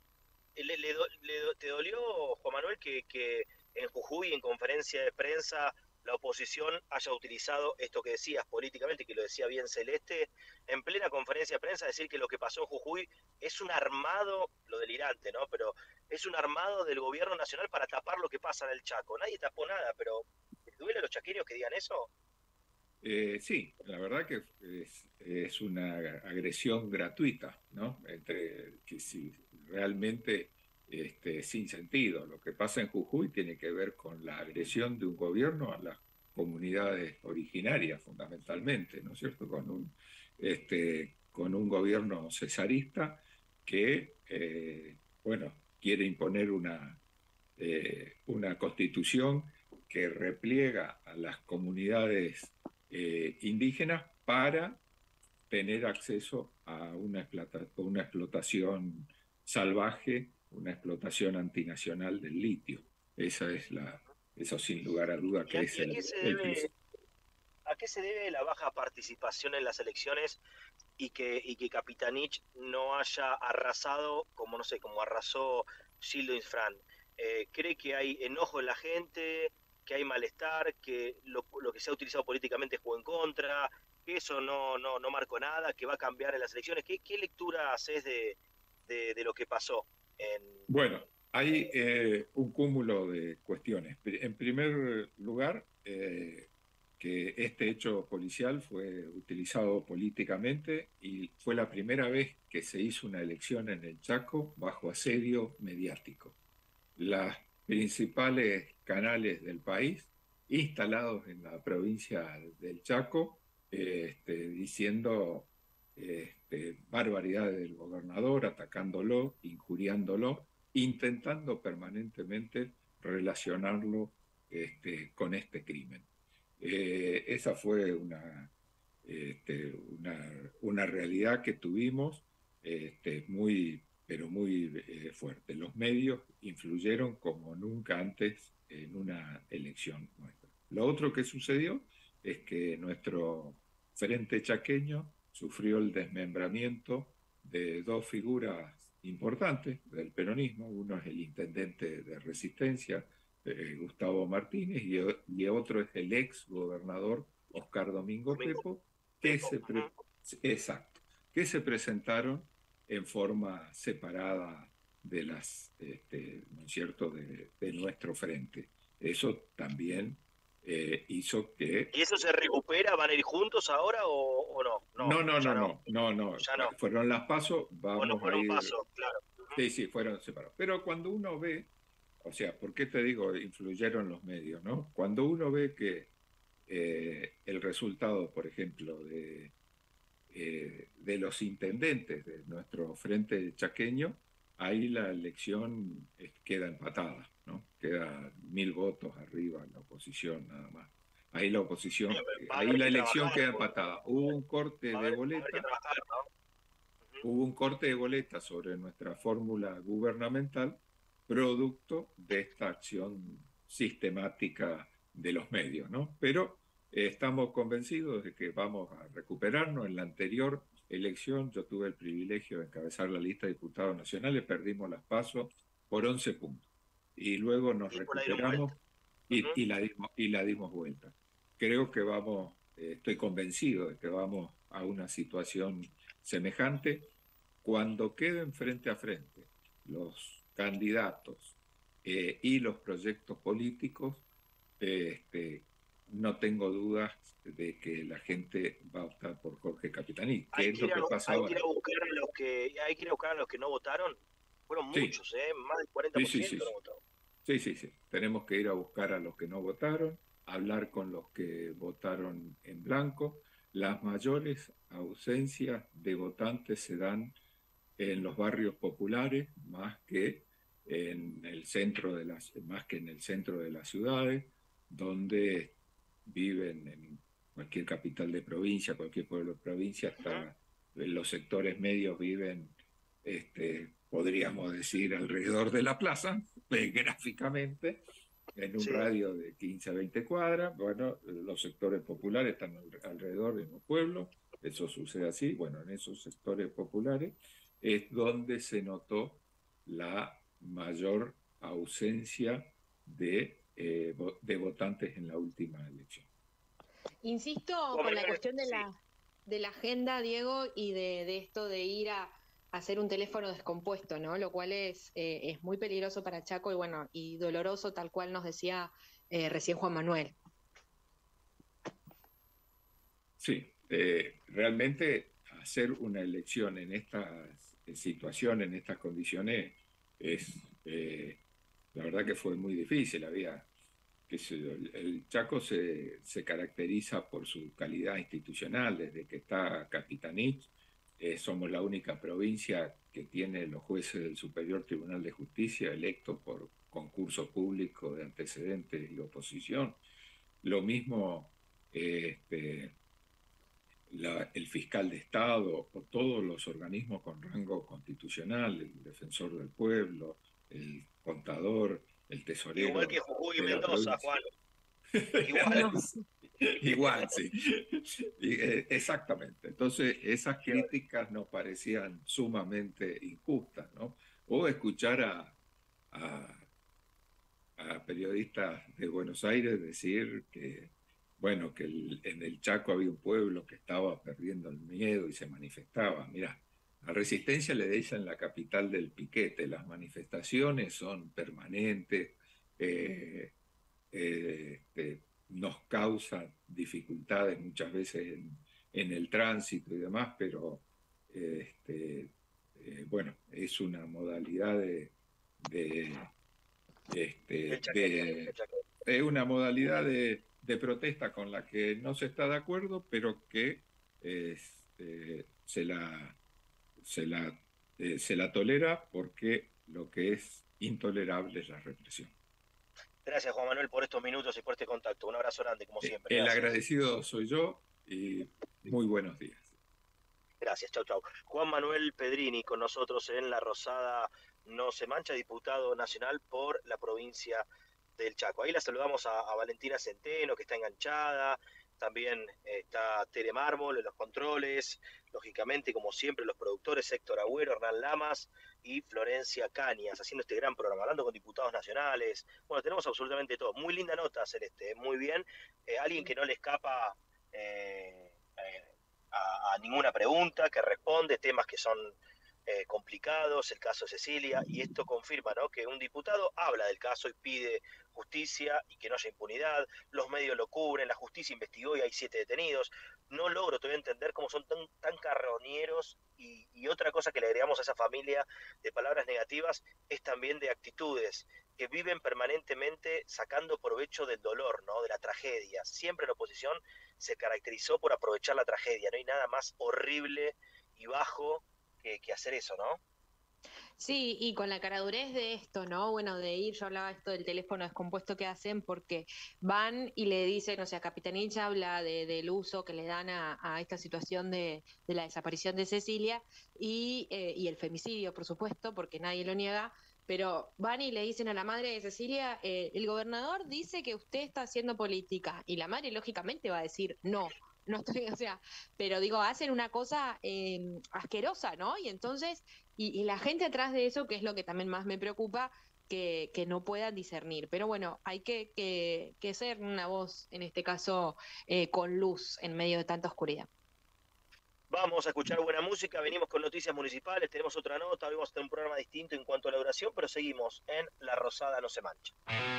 le, le, le, ¿Te dolió, Juan Manuel, que, que en Jujuy, en conferencia de prensa, la oposición haya utilizado esto que decías políticamente, que lo decía bien Celeste, en plena conferencia de prensa, decir que lo que pasó en Jujuy es un armado, lo delirante, ¿no? Pero es un armado del gobierno nacional para tapar lo que pasa en el Chaco? Nadie tapó nada, pero ¿les duele a los chaqueños que digan eso? Eh, sí, la verdad que es, es una agresión gratuita, ¿no? Entre que si realmente este, sin sentido. Lo que pasa en Jujuy tiene que ver con la agresión de un gobierno a las comunidades originarias, fundamentalmente, ¿no es cierto? Con un, este, con un gobierno cesarista que, eh, bueno, quiere imponer una, eh, una constitución que repliega a las comunidades eh, indígenas para tener acceso a una, explota, una explotación salvaje, una explotación antinacional del litio. Esa es la, eso sin lugar a duda que ¿Y a, es y a el, qué se el debe, a qué se debe la baja participación en las elecciones y que, y que Capitanich no haya arrasado como, no sé, como arrasó Gildo Infran? Eh, ¿Cree que hay enojo en la gente, que hay malestar, que lo, lo que se ha utilizado políticamente jugó en contra, que eso no, no, no marcó nada, que va a cambiar en las elecciones? ¿Qué, qué lectura haces de, de, de lo que pasó? En, bueno, hay eh, un cúmulo de cuestiones. En primer lugar, eh, que este hecho policial fue utilizado políticamente y fue la primera vez que se hizo una elección en el Chaco bajo asedio mediático. Las principales canales del país instalados en la provincia del Chaco, este, diciendo este, barbaridades del gobernador, atacándolo, injuriándolo, intentando permanentemente relacionarlo este, con este crimen. Eh, esa fue una, este, una, una realidad que tuvimos este, muy, pero muy eh, fuerte. Los medios influyeron como nunca antes en una elección nuestra. Lo otro que sucedió es que nuestro frente chaqueño sufrió el desmembramiento de dos figuras importantes del peronismo. Uno es el intendente de Resistencia, eh, Gustavo Martínez, y, y otro es el ex gobernador Oscar Domingo Pepo, que se, pre exacto, que se presentaron en forma separada de las, este, ¿no es cierto?, de, de nuestro frente. Eso también eh, hizo que... ¿Y eso se recupera? ¿Van a ir juntos ahora o, o no? No, no, no, no, no, no, no. Ya no. Fueron las pasos, vamos bueno, fueron a ir... pasos, claro. Sí, sí, fueron separados. Pero cuando uno ve, o sea, ¿por qué te digo influyeron los medios, no? Cuando uno ve que eh, el resultado, por ejemplo, de eh, de los intendentes de nuestro frente chaqueño, ahí la elección eh, queda empatada, ¿no? Queda mil votos arriba la oposición nada más. Ahí la oposición, ahí la elección queda empatada. Hubo un corte de boleta, hubo un corte de boleta sobre nuestra fórmula gubernamental, producto de esta acción sistemática de los medios, ¿no? Pero eh, estamos convencidos de que vamos a recuperarnos. En la anterior elección yo tuve el privilegio de encabezar la lista de diputados nacionales, perdimos las PASO por once puntos. Y luego nos y recuperamos y, uh-huh. y, la dimos, y la dimos vuelta. Creo que vamos, eh, estoy convencido de que vamos a una situación semejante cuando queden frente a frente los candidatos eh, y los proyectos políticos. Eh, este, no tengo dudas de que la gente va a optar por Jorge Capitani. Que hay, es que lo que a, pasa hay, ahora. Que ir a buscar a los que, hay que ir a buscar a los que no votaron. Fueron Sí. muchos, ¿eh? Más del cuarenta por ciento Sí, sí, sí. no votaron. Sí, sí, sí. Tenemos que ir a buscar a los que no votaron, hablar con los que votaron en blanco. Las mayores ausencias de votantes se dan en los barrios populares, más que en el centro de las, más que en el centro de las ciudades, donde viven en cualquier capital de provincia, cualquier pueblo de provincia, hasta en los sectores medios viven, este, podríamos decir, alrededor de la plaza, eh, gráficamente, en un sí. radio de quince a veinte cuadras. Bueno, los sectores populares están alrededor de los pueblos, eso sucede así. Bueno, en esos sectores populares es donde se notó la mayor ausencia de, eh, de votantes en la última elección. Insisto con la cuestión de la, de la agenda, Diego, y de, de esto de ir a hacer un teléfono descompuesto, ¿no? Lo cual es, eh, es muy peligroso para Chaco y bueno, y doloroso, tal cual nos decía eh, recién Juan Manuel. Sí, eh, realmente hacer una elección en estas situaciones, en estas condiciones, es eh, la verdad que fue muy difícil. Había, qué sé yo, el Chaco se, se caracteriza por su calidad institucional. Desde que está Capitanich, eh, somos la única provincia que tiene los jueces del Superior Tribunal de Justicia electos por concurso público de antecedentes y oposición. Lo mismo eh, este, La, el fiscal de Estado o todos los organismos con rango constitucional, el defensor del pueblo, el contador, el tesorero. Igual que Jujuy y Mendoza, Juan. Igual. Igual, sí. Y, eh, exactamente. Entonces, esas críticas nos parecían sumamente injustas, ¿no? O escuchar a, a, a periodistas de Buenos Aires decir que bueno, que el, en el Chaco había un pueblo que estaba perdiendo el miedo y se manifestaba. Mirá, la resistencia le dicen la capital del piquete, las manifestaciones son permanentes, eh, eh, eh, nos causan dificultades muchas veces en, en el tránsito y demás, pero eh, este, eh, bueno, es una modalidad de... de, este, de es una modalidad de de protesta con la que no se está de acuerdo, pero que este, se la, se, la, eh, se la tolera porque lo que es intolerable es la represión. Gracias, Juan Manuel, por estos minutos y por este contacto. Un abrazo grande, como siempre. El Gracias. agradecido soy yo y muy buenos días. Gracias, chau, chau. Juan Manuel Pedrini con nosotros en La Rosada No Se Mancha, diputado nacional por la provincia del Chaco. Ahí la saludamos a, a Valentina Centeno, que está enganchada, también eh, está Tere Mármol en los controles, lógicamente, como siempre, los productores Héctor Agüero, Hernán Lamas y Florencia Cañas, haciendo este gran programa, hablando con diputados nacionales. Bueno, tenemos absolutamente todo. Muy linda nota, Celeste, muy bien. Eh, alguien que no le escapa eh, eh, a, a ninguna pregunta, que responde, temas que son Eh, complicados, el caso de Cecilia, y esto confirma, ¿no?, que un diputado habla del caso y pide justicia y que no haya impunidad, los medios lo cubren, la justicia investigó y hay siete detenidos. No logro todavía entender cómo son tan, tan carroñeros, y, y otra cosa que le agregamos a esa familia de palabras negativas es también de actitudes que viven permanentemente sacando provecho del dolor, ¿no? De la tragedia. Siempre la oposición se caracterizó por aprovechar la tragedia. No hay nada más horrible y bajo que, que hacer eso, ¿no? Sí, y con la caradurez de esto, ¿no? Bueno, de ir, yo hablaba esto del teléfono descompuesto que hacen, porque van y le dicen, o sea, Capitanich habla de, del uso que le dan a, a esta situación de, de la desaparición de Cecilia y, eh, y el femicidio, por supuesto, porque nadie lo niega, pero van y le dicen a la madre de Cecilia, eh, el gobernador dice que usted está haciendo política, y la madre lógicamente va a decir, no, no estoy, o sea, pero digo, hacen una cosa eh, asquerosa, ¿no? Y entonces, y, y la gente atrás de eso, que es lo que también más me preocupa, que, que no puedan discernir. Pero bueno, hay que, que, que ser una voz, en este caso, eh, con luz en medio de tanta oscuridad. Vamos a escuchar buena música, venimos con noticias municipales, tenemos otra nota, hoy vamos a tener un programa distinto en cuanto a la duración, pero seguimos en La Rosada no se mancha.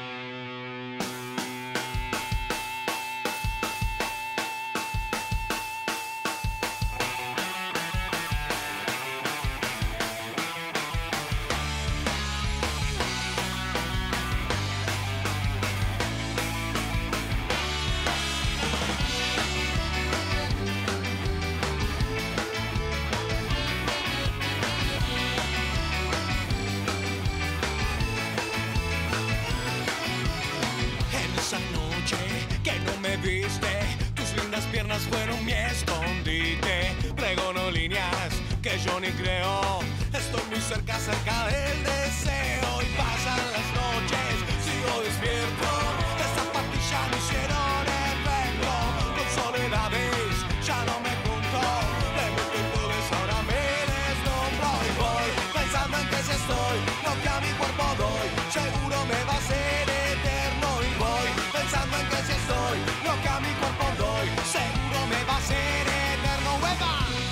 Tus lindas piernas fueron mi escondite. Pregono líneas que yo ni creo. Estoy muy cerca, cerca del deseo. Y pasan las noches, sigo despierto. Estas pastillas me hicieron efecto. Con soledades ya no me junto. Le meto entonces ahora me deslumbro. Y voy pensando en que si estoy, lo que a mi cuerpo doy, seguro me va a ser eterno. Y voy pensando en que si estoy, lo que a mi cuerpo doy, seguro me va a ser eterno. ¡Hueva!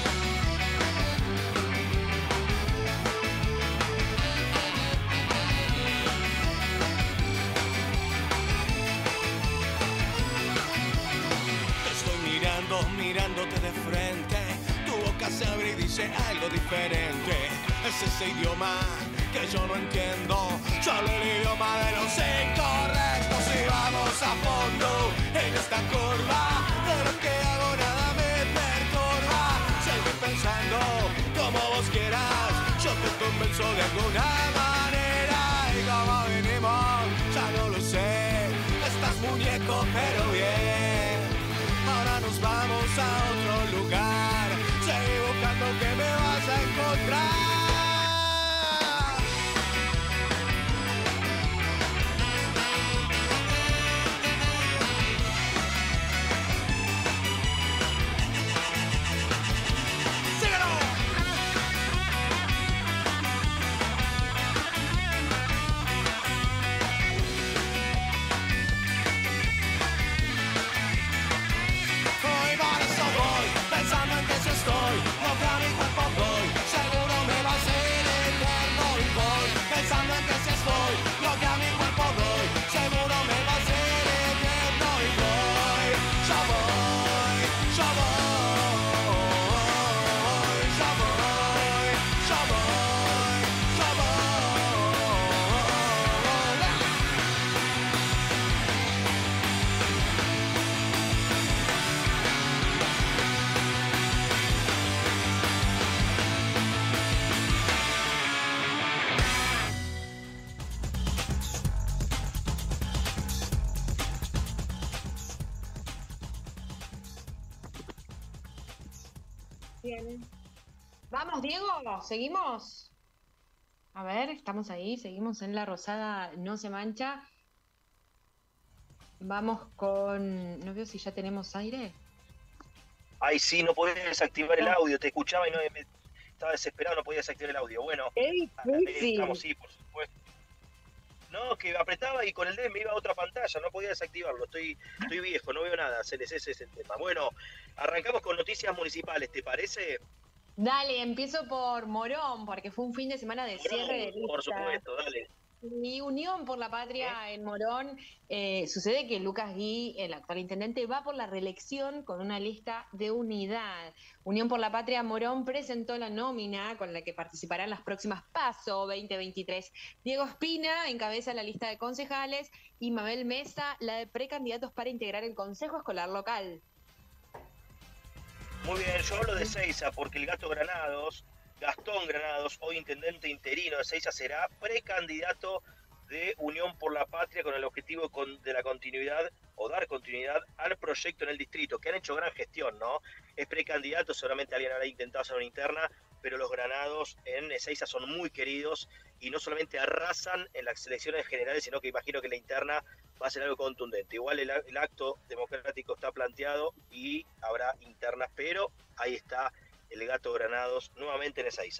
Te estoy mirando, mirándote de frente. Tu boca se abre y dice algo diferente. Es ese idioma que yo no entiendo, solo el idioma de los incorrectos. Y vamos a fondo en esta curva, de lo que hago nada me perturba. Seguir pensando como vos quieras, yo te convenzo de alguna manera. Y como venimos, ya no lo sé, estás muñeco pero bien. Ahora nos vamos a otro lugar, seguí buscando que me vas a encontrar. Estoy, lo que a mi cuerpo doy, seguro me va a ser eterno. Y voy pensando en que si estoy, lo que a mi cuerpo doy, seguro me va a ser eterno. Y voy, ya voy, ya voy, ya voy, ya voy, ya Bien. Vamos, Diego, seguimos. A ver, estamos ahí, seguimos en La Rosada no se mancha. Vamos con... No veo si ya tenemos aire. Ay, sí, no podía desactivar el audio, te escuchaba y no me, estaba desesperado, no podía desactivar el audio. Bueno, ahí estamos, sí, por supuesto. No, que apretaba y con el dedo me iba a otra pantalla, no podía desactivarlo, estoy, estoy viejo, no veo nada, C L C ese es el tema. Bueno, arrancamos con noticias municipales, ¿te parece? Dale, empiezo por Morón, porque fue un fin de semana de Morón, cierre de lista. por supuesto, dale. Y Unión por la Patria en Morón, eh, sucede que Lucas Gui, el actual intendente, va por la reelección con una lista de unidad. Unión por la Patria Morón presentó la nómina con la que participará en las próximas PASO veinte veintitrés. Diego Espina encabeza la lista de concejales y Mabel Mesa la de precandidatos para integrar el Consejo Escolar Local. Muy bien, yo hablo de Ezeiza porque el Gato Granados, Gastón Granados, hoy intendente interino de Ezeiza, será precandidato de Unión por la Patria con el objetivo de la continuidad o dar continuidad al proyecto en el distrito, que han hecho gran gestión, ¿no? Es precandidato, seguramente alguien habrá intentado hacer una interna, pero los Granados en Ezeiza son muy queridos y no solamente arrasan en las elecciones generales, sino que imagino que la interna va a ser algo contundente. Igual el, el acto democrático está planteado y habrá internas, pero ahí está el Gato Granados nuevamente en Ezeiza.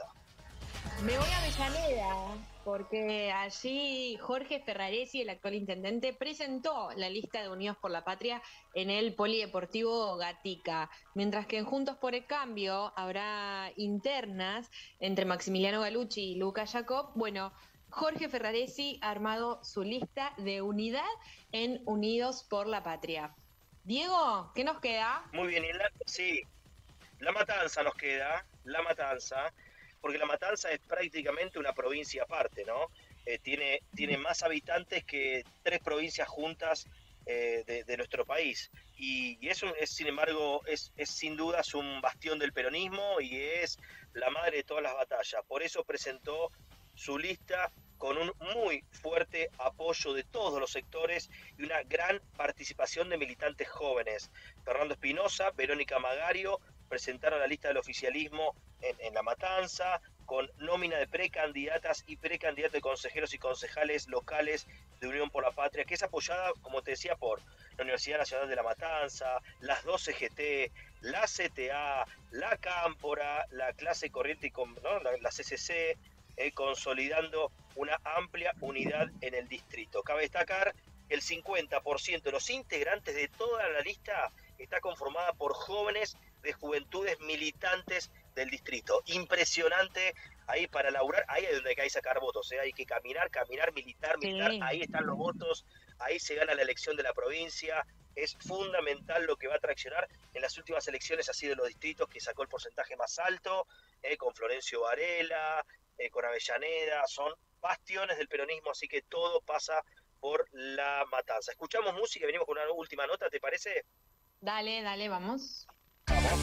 Me voy a Avellaneda, porque allí Jorge Ferraresi, el actual intendente, presentó la lista de Unidos por la Patria en el Polideportivo Gatica, mientras que en Juntos por el Cambio habrá internas entre Maximiliano Galucci y Luca Jacob. Bueno, Jorge Ferraresi ha armado su lista de unidad en Unidos por la Patria. Diego, ¿qué nos queda? Muy bien, y la, sí, La Matanza nos queda, La Matanza, porque La Matanza es prácticamente una provincia aparte, ¿no? Eh, tiene, tiene más habitantes que tres provincias juntas eh, de, de nuestro país. Y, y eso es, sin embargo, es, es sin dudas un bastión del peronismo y es la madre de todas las batallas. Por eso presentó su lista con un muy fuerte apoyo de todos los sectores y una gran participación de militantes jóvenes. Fernando Espinosa, Verónica Magario presentaron la lista del oficialismo en, en La Matanza, con nómina de precandidatas y precandidatos de consejeros y concejales locales de Unión por la Patria, que es apoyada, como te decía, por la Universidad Nacional de La Matanza, las dos C G T, la C T A, la Cámpora, la clase corriente, y con, ¿no? la, la C C C, eh, consolidando una amplia unidad en el distrito. Cabe destacar que el cincuenta por ciento de los integrantes de toda la lista está conformada por jóvenes de juventudes militantes del distrito. Impresionante ahí para laburar, ahí es donde hay que sacar votos, ¿eh? Hay que caminar, caminar, militar, militar, sí. Ahí están los votos, ahí se gana la elección de la provincia. Es fundamental lo que va a traccionar en las últimas elecciones, así de los distritos, que sacó el porcentaje más alto, eh, con Florencio Varela, eh, con Avellaneda, son bastiones del peronismo, así que todo pasa por La Matanza. Escuchamos música y venimos con una última nota, ¿te parece? Dale, dale, vamos. Vamos.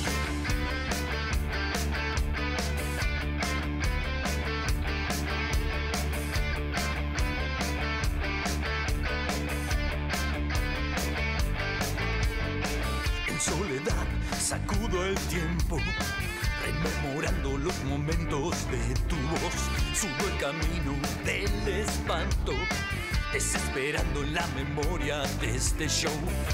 En soledad sacudo el tiempo, rememorando los momentos de tu voz. Subo el camino del espanto, desesperando en la memoria de este show.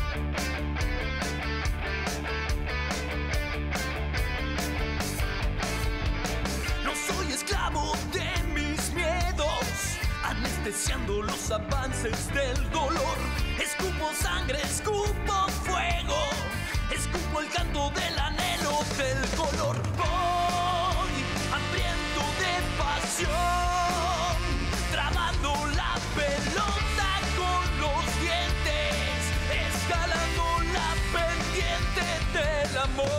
No soy esclavo de mis miedos, anestesiando los avances del dolor. Escupo sangre, escupo fuego, escupo el canto del anhelo del color. Voy hambriento de pasión, trabando la pelota con los dientes, escalando la pendiente del amor.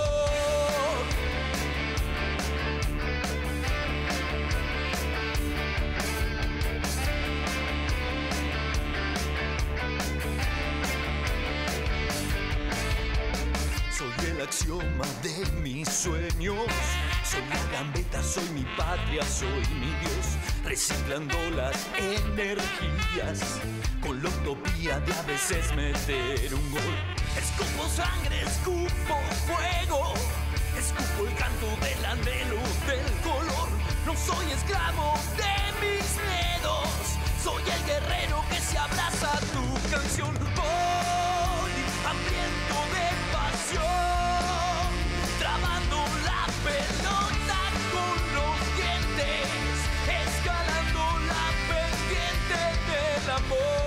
Soy el axioma de mis sueños, soy la gambeta, soy mi patria, soy mi Dios, reciclando las energías, con la utopía de a veces meter un gol. Escupo sangre, escupo fuego, escupo el canto del anhelo del color. No soy esclavo de mis miedos, soy el guerrero que se abraza a tu canción. Voy hambriento de pasión, trabando la pelota con los dientes, escalando la pendiente del amor.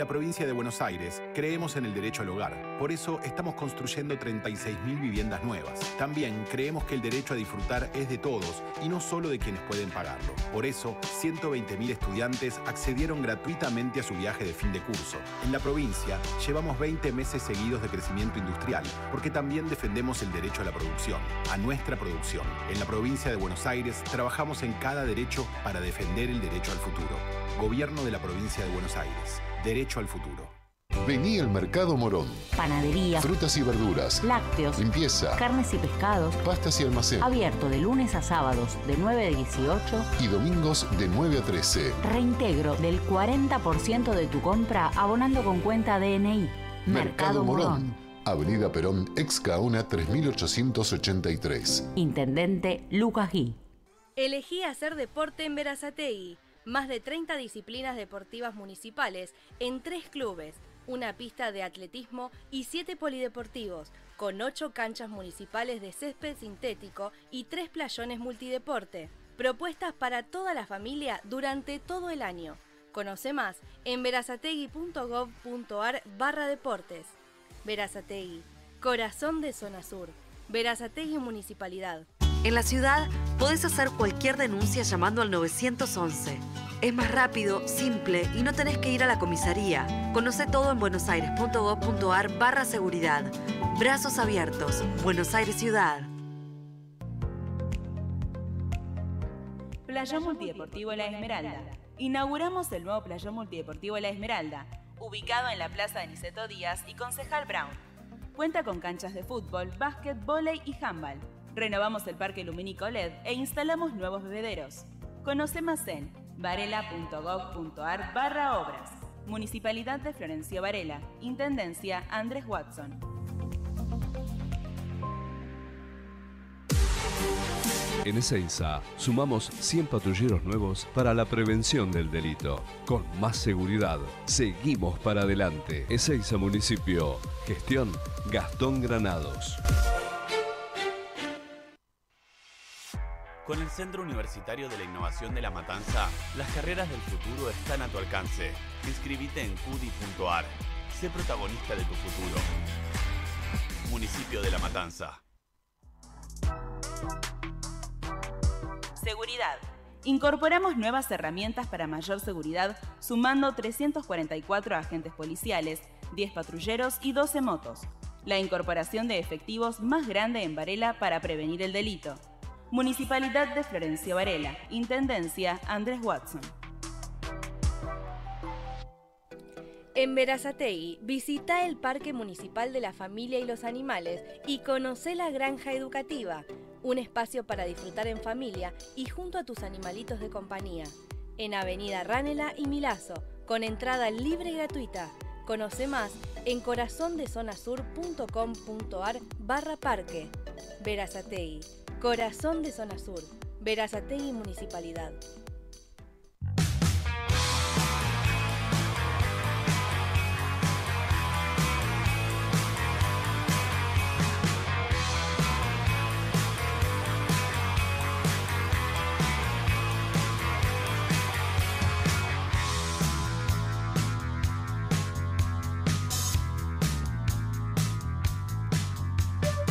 la provincia de Buenos Aires creemos en el derecho al hogar. Por eso estamos construyendo treinta y seis mil viviendas nuevas. También creemos que el derecho a disfrutar es de todos y no solo de quienes pueden pagarlo. Por eso, ciento veinte mil estudiantes accedieron gratuitamente a su viaje de fin de curso. En la provincia, llevamos veinte meses seguidos de crecimiento industrial, porque también defendemos el derecho a la producción, a nuestra producción. En la provincia de Buenos Aires, trabajamos en cada derecho para defender el derecho al futuro. Gobierno de la provincia de Buenos Aires. Derecho al futuro. Vení al Mercado Morón. Panadería, Frutas y verduras, lácteos, limpieza, carnes y pescados, pastas y almacén. Abierto de lunes a sábados de nueve a dieciocho y domingos de nueve a trece. Reintegro del cuarenta por ciento de tu compra abonando con cuenta D N I. Mercado, Mercado Morón. Morón. Avenida Perón, ex Caona tres mil ochocientos ochenta y tres. Intendente Lucas Gui. Elegí hacer deporte en Berazategui. Más de treinta disciplinas deportivas municipales en tres clubes, una pista de atletismo y siete polideportivos, con ocho canchas municipales de césped sintético y tres playones multideporte. Propuestas para toda la familia durante todo el año. Conoce más en berazategui.gov.ar barra deportes. Berazategui, corazón de zona sur. Berazategui Municipalidad. En la ciudad podés hacer cualquier denuncia llamando al nueve once. Es más rápido, simple y no tenés que ir a la comisaría. Conoce todo en buenosaires.gov.ar barra seguridad. Brazos abiertos. Buenos Aires Ciudad. Playón Multideportivo La Esmeralda. Inauguramos el nuevo Playón Multideportivo La Esmeralda, ubicado en la Plaza de Niceto Díaz y Concejal Brown. Cuenta con canchas de fútbol, básquet, vóley y handball. Renovamos el parque lumínico L E D e instalamos nuevos bebederos. Conoce más en varela.gov.ar barra obras. Municipalidad de Florencio Varela. Intendencia Andrés Watson. En Ezeiza sumamos cien patrulleros nuevos para la prevención del delito. Con más seguridad, seguimos para adelante. Ezeiza Municipio. Gestión Gastón Granados. Con el Centro Universitario de la Innovación de La Matanza, las carreras del futuro están a tu alcance. Inscribite en cudi punto ar. Sé protagonista de tu futuro. Municipio de La Matanza. Seguridad. Incorporamos nuevas herramientas para mayor seguridad, sumando trescientos cuarenta y cuatro agentes policiales, diez patrulleros y doce motos. La incorporación de efectivos más grande en Varela para prevenir el delito. Municipalidad de Florencio Varela. Intendencia Andrés Watson. En Berazategui, visita el Parque Municipal de la Familia y los Animales y conoce la Granja Educativa, un espacio para disfrutar en familia y junto a tus animalitos de compañía. En Avenida Ránela y Milazzo, con entrada libre y gratuita. Conoce más en corazondezonasur.com.ar barra parque. Berazategui, corazón de zona sur. Berazategui Municipalidad.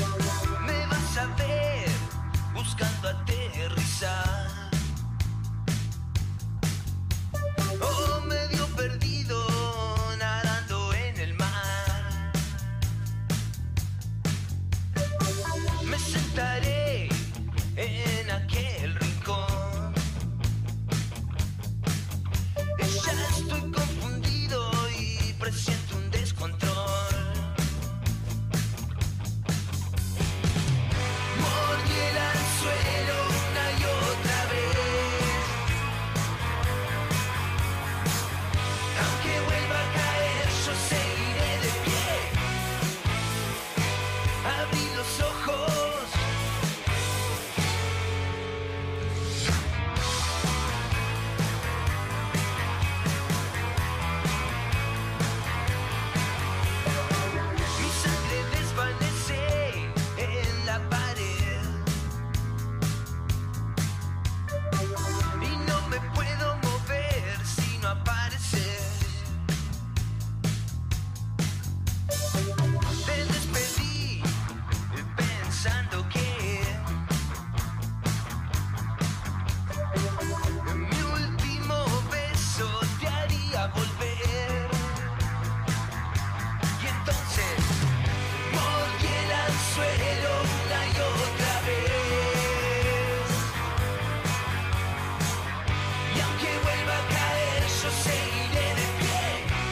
Me vas a ver buscando aterrizar entonces mordí el anzuelo una y otra vez. Y aunque vuelva a caer, yo seguiré de pie.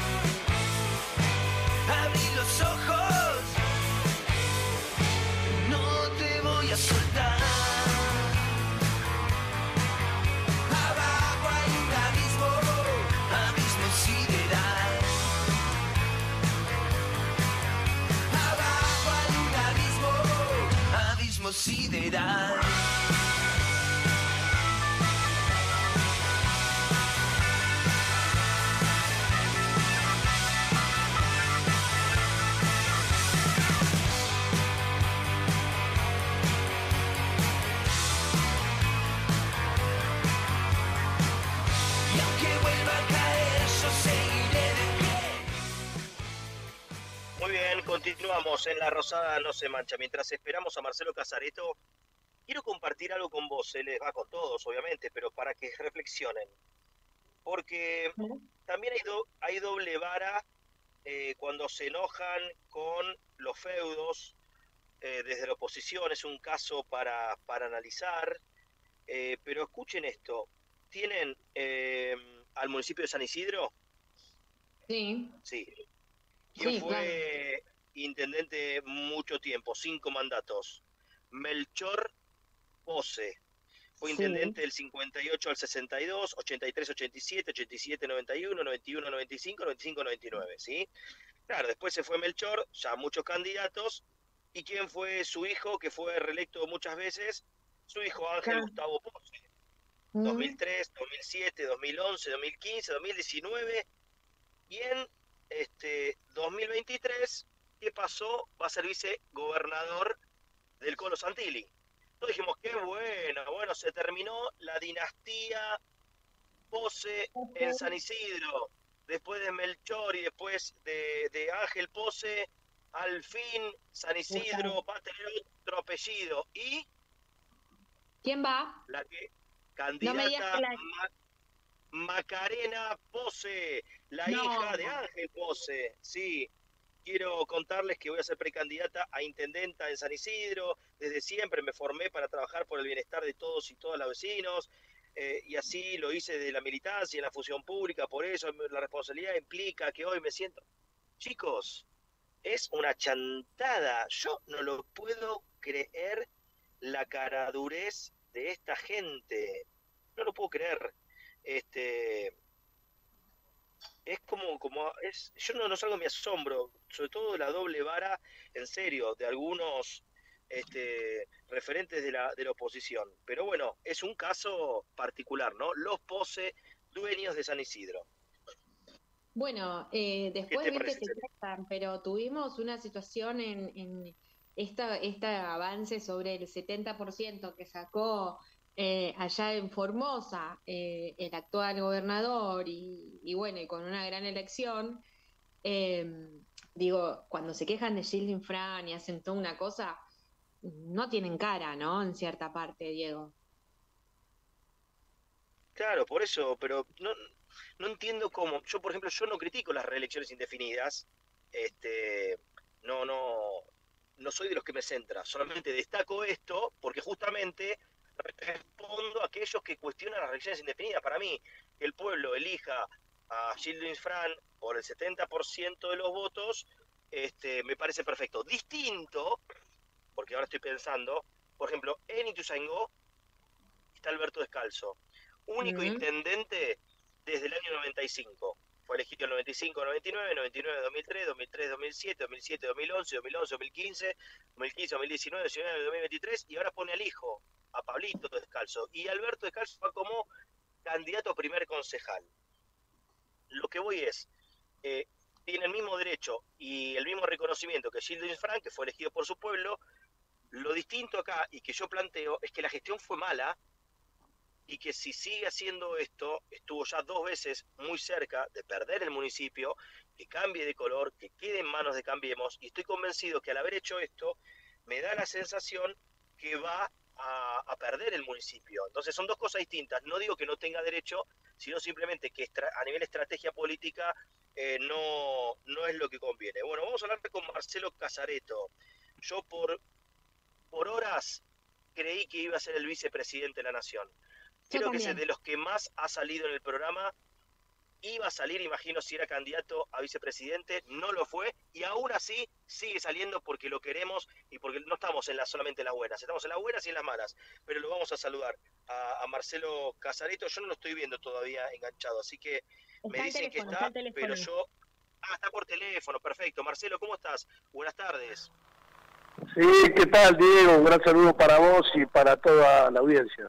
Abrí los ojos, no te voy a soltar. Abajo hay un abismo, abismo sideral. Abajo hay un abismo, abismo sideral. Y aunque vuelva a caer, yo seguiré de pie. Muy bien, continuamos en La Rosada no se mancha. Mientras esperamos a Marcelo Casareto, quiero compartir algo con vos, se les va con todos, obviamente, pero para que reflexionen. Porque también hay, do- hay doble vara eh, cuando se enojan con los feudos eh, desde la oposición. Es un caso para, para analizar. Eh, pero escuchen esto. ¿Tienen eh, al municipio de San Isidro? Sí. Sí. ¿Quién Sí, fue intendente mucho tiempo? Cinco mandatos. Melchor Pose. Fue Sí. intendente del cincuenta y ocho al sesenta y dos, ochenta y tres, ochenta y siete, ochenta y siete, noventa y uno, noventa y uno, noventa y cinco, noventa y cinco, noventa y nueve, ¿sí? Claro, después se fue Melchor, ya muchos candidatos. ¿Y quién fue su hijo, que fue reelecto muchas veces? Su hijo Ángel Claro. Gustavo Pose. Mm. dos mil tres, dos mil siete, dos mil once, dos mil quince, dos mil diecinueve. Y en este dos mil veintitrés, ¿qué pasó? Va a ser vicegobernador del Colo Santilli. Entonces dijimos, qué bueno, bueno, se terminó la dinastía Pose en San Isidro. Después de Melchor y después de, de Ángel Pose, al fin San Isidro va a tener otro apellido. Y ¿Quién va? la que No me digas candidata que la... Ma- Macarena Pose, la No. hija de Ángel Pose. Sí, quiero contarles que voy a ser precandidata a intendenta en San Isidro. Desde siempre me formé para trabajar por el bienestar de todos y todas los vecinos. Eh, y así lo hice desde la militancia, en la función pública. Por eso la responsabilidad implica que hoy me siento... Chicos, es una chantada. Yo no lo puedo creer, la caradurez de esta gente. No lo puedo creer. Este, es como, como es, yo no, no salgo de mi asombro, sobre todo de la doble vara, en serio, de algunos este, referentes de la, de la oposición. Pero bueno, es un caso particular, ¿no? Los Pose, dueños de San Isidro. Bueno, eh, después te ven que parece, se Celi? quejan, pero tuvimos una situación en, en esta, este avance sobre el setenta por ciento que sacó eh, allá en Formosa eh, el actual gobernador y, y bueno, y con una gran elección. eh, digo, cuando se quejan de Gilles Fran y hacen toda una cosa, no tienen cara, ¿no? En cierta parte, Diego. Claro, por eso, pero no, no entiendo cómo. Yo, por ejemplo, yo no critico las reelecciones indefinidas. Este, no, no, no soy de los que me centra. Solamente destaco esto porque justamente respondo a aquellos que cuestionan las reelecciones indefinidas. Para mí, que el pueblo elija a Gilles Fran por el setenta por ciento de los votos, este, me parece perfecto. Distinto, porque ahora estoy pensando, por ejemplo, en Ituzaingó está Alberto Descalzo, único Ujú. intendente desde el año noventa y cinco. Fue elegido en noventa y cinco, noventa y nueve, noventa y nueve, dos mil tres, dos mil tres, dos mil siete, dos mil siete, dos mil once, dos mil once, dos mil quince, dos mil quince, dos mil diecinueve, dos mil diecinueve, dos mil veintitrés, y ahora pone al hijo, a Pablito Descalzo. Y Alberto Descalzo va como candidato a primer concejal. Lo que voy es, eh, tiene el mismo derecho y el mismo reconocimiento que Gilles Fran, que fue elegido por su pueblo. Lo distinto acá, y que yo planteo, es que la gestión fue mala, y que si sigue haciendo esto, estuvo ya dos veces muy cerca de perder el municipio, que cambie de color, que quede en manos de Cambiemos, y estoy convencido que al haber hecho esto, me da la sensación que va a, a perder el municipio. Entonces son dos cosas distintas. No digo que no tenga derecho, sino simplemente que estra- a nivel estrategia política eh, no, no es lo que conviene. Bueno, vamos a hablar con Marcelo Casareto. Yo por, por horas creí que iba a ser el vicepresidente de la Nación. Creo que es de los que más ha salido en el programa. Iba a salir, imagino, si era candidato a vicepresidente, no lo fue, y aún así sigue saliendo porque lo queremos y porque no estamos en la, solamente en las buenas, estamos en las buenas y en las malas, pero lo vamos a saludar a, a Marcelo Casareto. Yo no lo estoy viendo todavía enganchado, así que me dicen que está, pero yo... Ah, está por teléfono, perfecto. Marcelo, ¿cómo estás? Buenas tardes. Sí, ¿qué tal, Diego? Un gran saludo para vos y para toda la audiencia.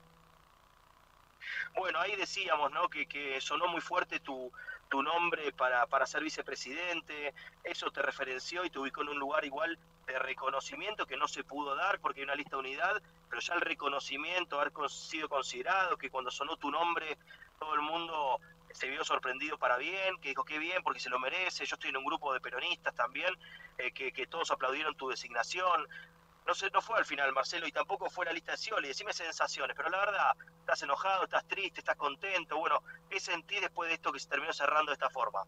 Bueno, ahí decíamos, ¿no?, que, que sonó muy fuerte tu, tu nombre para, para ser vicepresidente. Eso te referenció y te ubicó en un lugar igual de reconocimiento que no se pudo dar porque hay una lista de unidad, pero ya el reconocimiento, haber sido considerado, que cuando sonó tu nombre todo el mundo se vio sorprendido para bien, que dijo qué bien porque se lo merece. Yo estoy en un grupo de peronistas también, eh, que, que todos aplaudieron tu designación. No sé, no fue al final, Marcelo, y tampoco fue la lista de Scioli. Decime sensaciones, pero la verdad, ¿estás enojado, estás triste, estás contento? Bueno, ¿qué sentís después de esto que se terminó cerrando de esta forma?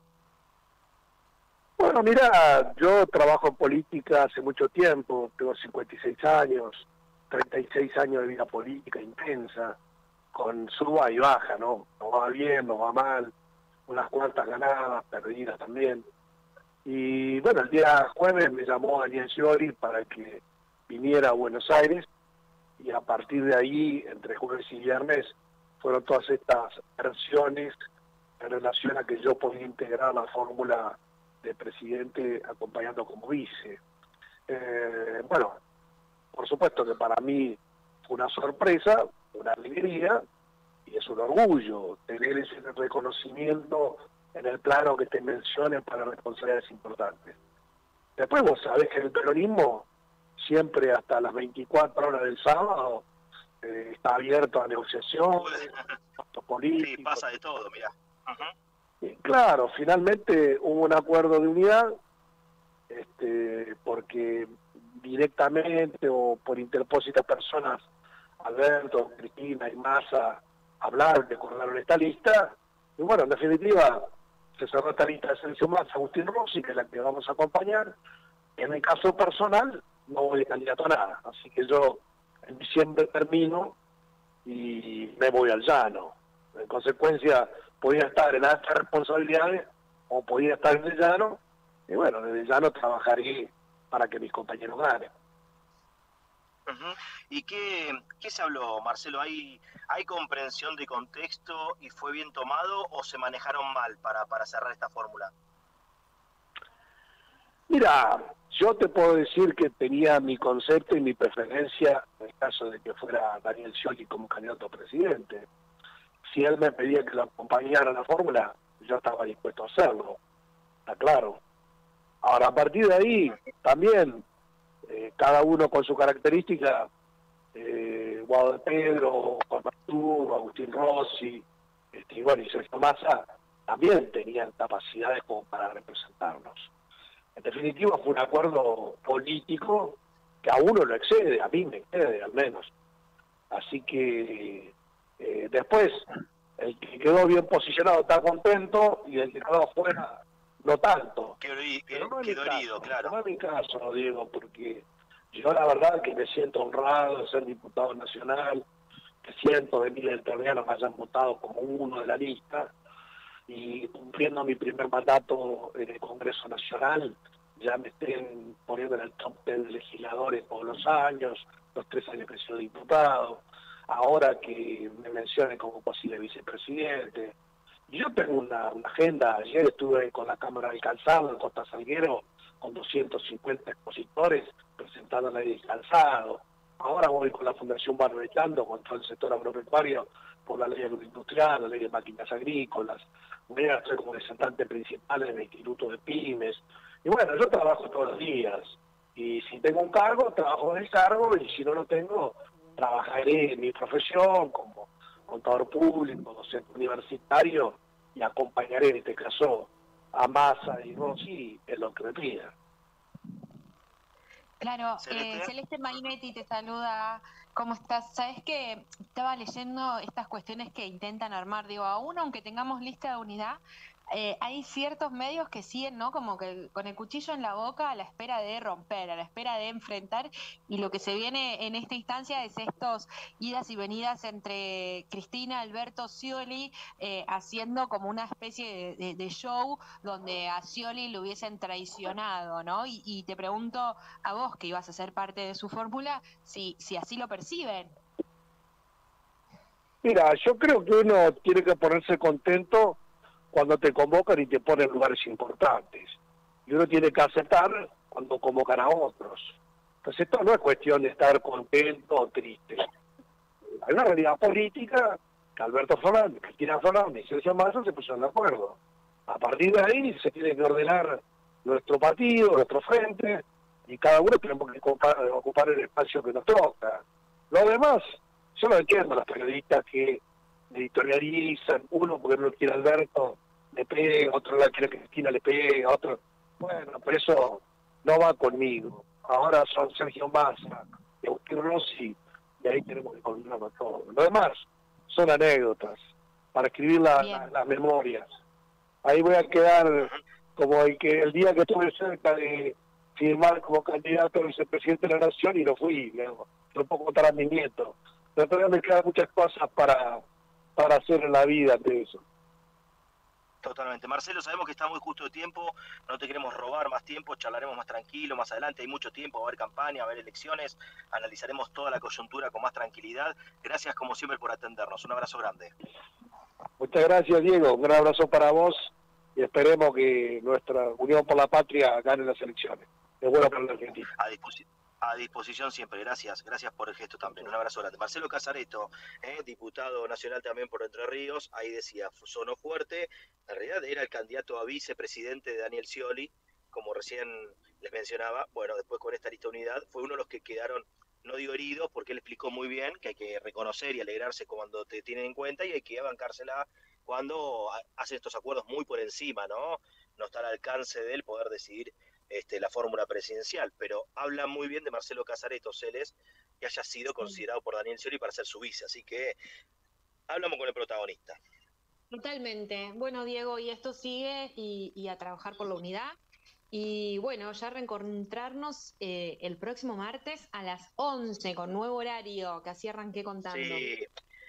Bueno, mira, yo trabajo en política hace mucho tiempo, tengo cincuenta y seis años, treinta y seis años de vida política intensa, con suba y baja, ¿no? No va bien, no va mal, unas cuantas ganadas, perdidas también. Y bueno, el día jueves me llamó Daniel Scioli para que viniera a Buenos Aires, y a partir de ahí, entre jueves y viernes, fueron todas estas versiones en relación a que yo podía integrar la fórmula de presidente acompañando como vice. Eh, bueno, por supuesto que para mí fue una sorpresa, una alegría, y es un orgullo tener ese reconocimiento en el plano que te mencionen para responsabilidades importantes. Después vos sabés que el peronismo siempre hasta las veinticuatro horas del sábado eh, está abierto a negociaciones, actos políticos. Sí, pasa de todo, mirá. Uh-huh. Y claro, finalmente hubo un acuerdo de unidad, este, porque directamente o por interpósitas personas, Alberto, Cristina y Massa hablaron, acordaron esta lista, y bueno, en definitiva, se cerró esta lista de Sergio Massa, Agustín Rossi, que es la que vamos a acompañar. En el caso personal, no voy de candidato a nada, así que yo en diciembre termino y me voy al llano. En consecuencia, podía estar en altas responsabilidades o podía estar en el llano, y bueno, desde el llano trabajaré para que mis compañeros ganen. Uh-huh. ¿Y qué, qué se habló, Marcelo? ¿Hay, ¿Hay comprensión de contexto y fue bien tomado o se manejaron mal para, para cerrar esta fórmula? Mira, yo te puedo decir que tenía mi concepto y mi preferencia en el caso de que fuera Daniel Scioli como candidato a presidente. Si él me pedía que lo acompañara a la fórmula, yo estaba dispuesto a hacerlo, está claro. Ahora, a partir de ahí, también, eh, cada uno con su característica, eh, Guado de Pedro, Juan Arturo, Agustín Rossi, este, y bueno, y Sergio Massa, también tenían capacidades como para representarnos. En definitiva, fue un acuerdo político que a uno lo excede, a mí me excede al menos. Así que eh, después, el que quedó bien posicionado está contento y el que quedó afuera no tanto. Quedó, quedó, no quedó herido, claro. No es mi caso, Diego, porque yo la verdad que me siento honrado de ser diputado nacional, que cientos de miles de terreanos me hayan votado como uno de la lista, y cumpliendo mi primer mandato en el Congreso Nacional, ya me estén poniendo en el top ten de legisladores todos los años, los tres años que he sido diputado, ahora que me mencionen como posible vicepresidente. Yo tengo una, una agenda, ayer estuve con la Cámara del Calzado en Costa Salguero, con doscientos cincuenta expositores presentando la ley del calzado. Ahora voy con la Fundación Barbechando, con todo el sector agropecuario, por la ley agroindustrial, la ley de máquinas agrícolas. Mañana estoy como representante principal en el Instituto de Pymes. Y bueno, yo trabajo todos los días. Y si tengo un cargo, trabajo en el cargo, y si no lo tengo, trabajaré en mi profesión como contador público, docente universitario, y acompañaré en este caso a Massa y Rossi en lo que me pida. Claro, Celeste, eh, Celeste Mainetti te saluda. ¿Cómo estás? Sabes que estaba leyendo estas cuestiones que intentan armar, digo, aún aunque tengamos lista de unidad, eh, hay ciertos medios que siguen, ¿no? Como que con el cuchillo en la boca a la espera de romper, a la espera de enfrentar, y lo que se viene en esta instancia es estos idas y venidas entre Cristina, Alberto, Scioli, eh, haciendo como una especie de, de, de show donde a Scioli lo hubiesen traicionado, ¿no? Y, y te pregunto a vos, que ibas a ser parte de su fórmula, si, si así lo perciben. Mira, yo creo que uno tiene que ponerse contento cuando te convocan y te ponen en lugares importantes. Y uno tiene que aceptar cuando convocan a otros. Entonces esto no es cuestión de estar contento o triste. Hay una realidad política que Alberto Fernández, Cristina Fernández y Sergio Massa se pusieron de acuerdo. A partir de ahí se tiene que ordenar nuestro partido, nuestro frente, y cada uno tenemos que ocupar, ocupar el espacio que nos toca. Lo demás, yo no entiendo a los periodistas que editorializan, uno porque no quiere Alberto, le pega, otro no quiere que Cristina le pegue, otro... Bueno, pero eso no va conmigo. Ahora son Sergio Massa, Agustín Rossi, y ahí tenemos que coordinarnos todo. Lo demás son anécdotas para escribir la, la, las memorias. Ahí voy a quedar como el que el día que estuve cerca de firmar como candidato a vicepresidente de la Nación y no fui, no lo puedo contar a mi nieto. Pero todavía me quedan muchas cosas para, para hacer en la vida de eso. Totalmente. Marcelo, sabemos que está muy justo de tiempo, no te queremos robar más tiempo, charlaremos más tranquilo, más adelante hay mucho tiempo, va a haber campaña, va a haber elecciones, analizaremos toda la coyuntura con más tranquilidad. Gracias como siempre por atendernos, un abrazo grande. Muchas gracias, Diego, un gran abrazo para vos y esperemos que nuestra Unión por la Patria gane las elecciones. Es bueno para la Argentina. A disposición. A disposición siempre, gracias, gracias por el gesto también, un abrazo grande. Marcelo Casareto, eh, diputado nacional también por Entre Ríos, ahí decía, sonó fuerte, en realidad era el candidato a vicepresidente de Daniel Scioli, como recién les mencionaba, bueno, después con esta lista unidad, fue uno de los que quedaron, no digo heridos, porque él explicó muy bien que hay que reconocer y alegrarse cuando te tienen en cuenta y hay que bancársela cuando hacen estos acuerdos muy por encima, ¿no? No está al alcance de él poder decidir Este, la fórmula presidencial, pero habla muy bien de Marcelo Casareto Celes, que haya sido considerado por Daniel Scioli para ser su vice, así que hablamos con el protagonista. Totalmente. Bueno, Diego, y esto sigue y, y a trabajar por la unidad. Y bueno, ya reencontrarnos eh, el próximo martes a las once con nuevo horario, que así arranqué contando. Sí,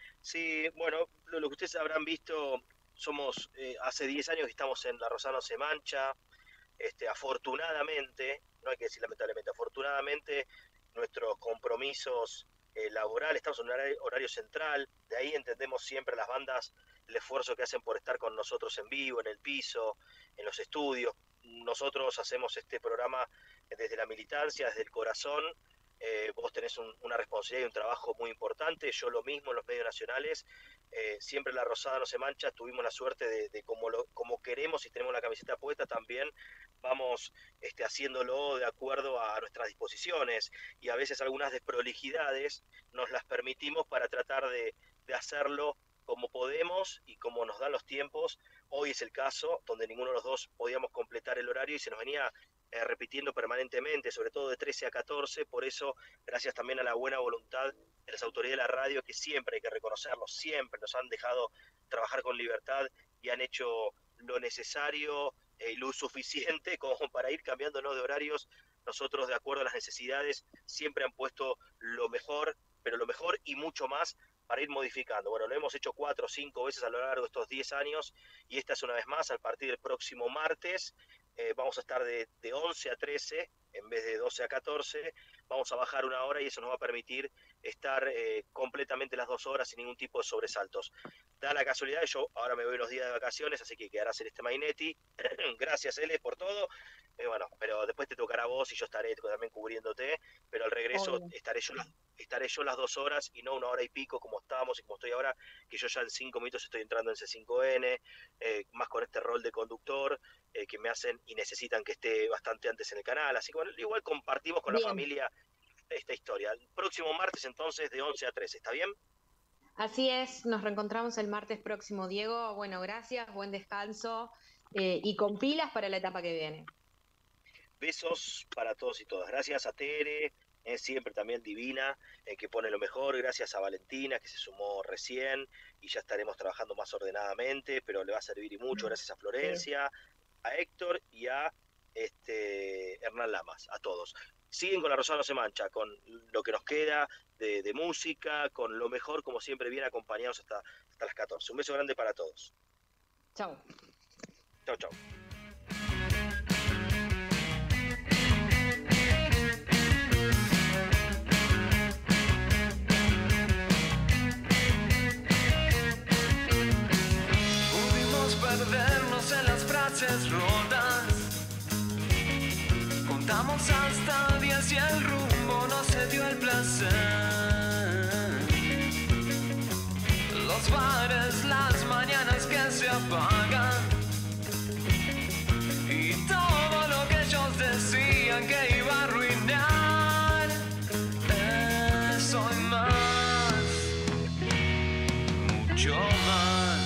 sí, bueno, lo, lo que ustedes habrán visto, somos eh, hace diez años que estamos en La Rosada No Se Mancha. Este, afortunadamente, no hay que decir lamentablemente, afortunadamente nuestros compromisos eh, laborales, estamos en un horario, horario central, de ahí entendemos siempre las bandas el esfuerzo que hacen por estar con nosotros en vivo, en el piso, en los estudios. Nosotros hacemos este programa desde la militancia, desde el corazón. Eh, vos tenés un, una responsabilidad y un trabajo muy importante, yo lo mismo en los medios nacionales. Eh, siempre La Rosada No Se Mancha, tuvimos la suerte de, de como, lo, como queremos y tenemos la camiseta puesta, también vamos este, haciéndolo de acuerdo a nuestras disposiciones, y a veces algunas desprolijidades nos las permitimos para tratar de, de hacerlo como podemos y como nos dan los tiempos. Hoy es el caso donde ninguno de los dos podíamos completar el horario y se nos venía eh, repitiendo permanentemente, sobre todo de trece a catorce, por eso gracias también a la buena voluntad de las autoridades de la radio, que siempre hay que reconocerlo, siempre nos han dejado trabajar con libertad y han hecho lo necesario eh, y lo suficiente como para ir cambiándonos de horarios. Nosotros, de acuerdo a las necesidades, siempre han puesto lo mejor, pero lo mejor y mucho más para ir modificando. Bueno, lo hemos hecho cuatro o cinco veces a lo largo de estos diez años y esta es una vez más. A partir del próximo martes eh, vamos a estar de, de once a trece en vez de doce a catorce, vamos a bajar una hora y eso nos va a permitir estar eh, completamente las dos horas sin ningún tipo de sobresaltos. Da la casualidad, yo ahora me voy unos días de vacaciones, así que quedará Celeste Mainetti. Gracias, Ele, por todo. Eh, bueno, pero después te tocará a vos y yo estaré también cubriéndote, pero al regreso estaré yo, las, estaré yo las dos horas y no una hora y pico como estábamos y como estoy ahora, que yo ya en cinco minutos estoy entrando en C cinco N, eh, más con este rol de conductor, eh, que me hacen y necesitan que esté bastante antes en el canal, así que bueno, igual compartimos con bien la familia esta historia. El próximo martes entonces de once a trece, ¿está bien? Así es, nos reencontramos el martes próximo, Diego. Bueno, gracias, buen descanso eh, y con pilas para la etapa que viene. Besos para todos y todas. Gracias a Tere, eh, siempre también divina, eh, que pone lo mejor. Gracias a Valentina, que se sumó recién, y ya estaremos trabajando más ordenadamente, pero le va a servir y mucho. Gracias a Florencia, a Héctor y a este, Hernán Lamas, a todos. Siguen con La Rosada No Se Mancha, con lo que nos queda de, de música, con lo mejor, como siempre, bien acompañados hasta, hasta las catorce. Un beso grande para todos. Chau. Chau, chau. Pudimos perdernos en las frases rotas. Contamos hasta diez y el rumbo no se dio el placer. Los bares, las mañanas que se apagan, y todo lo que ellos decían que iba a arruinar. Eso y más, mucho más.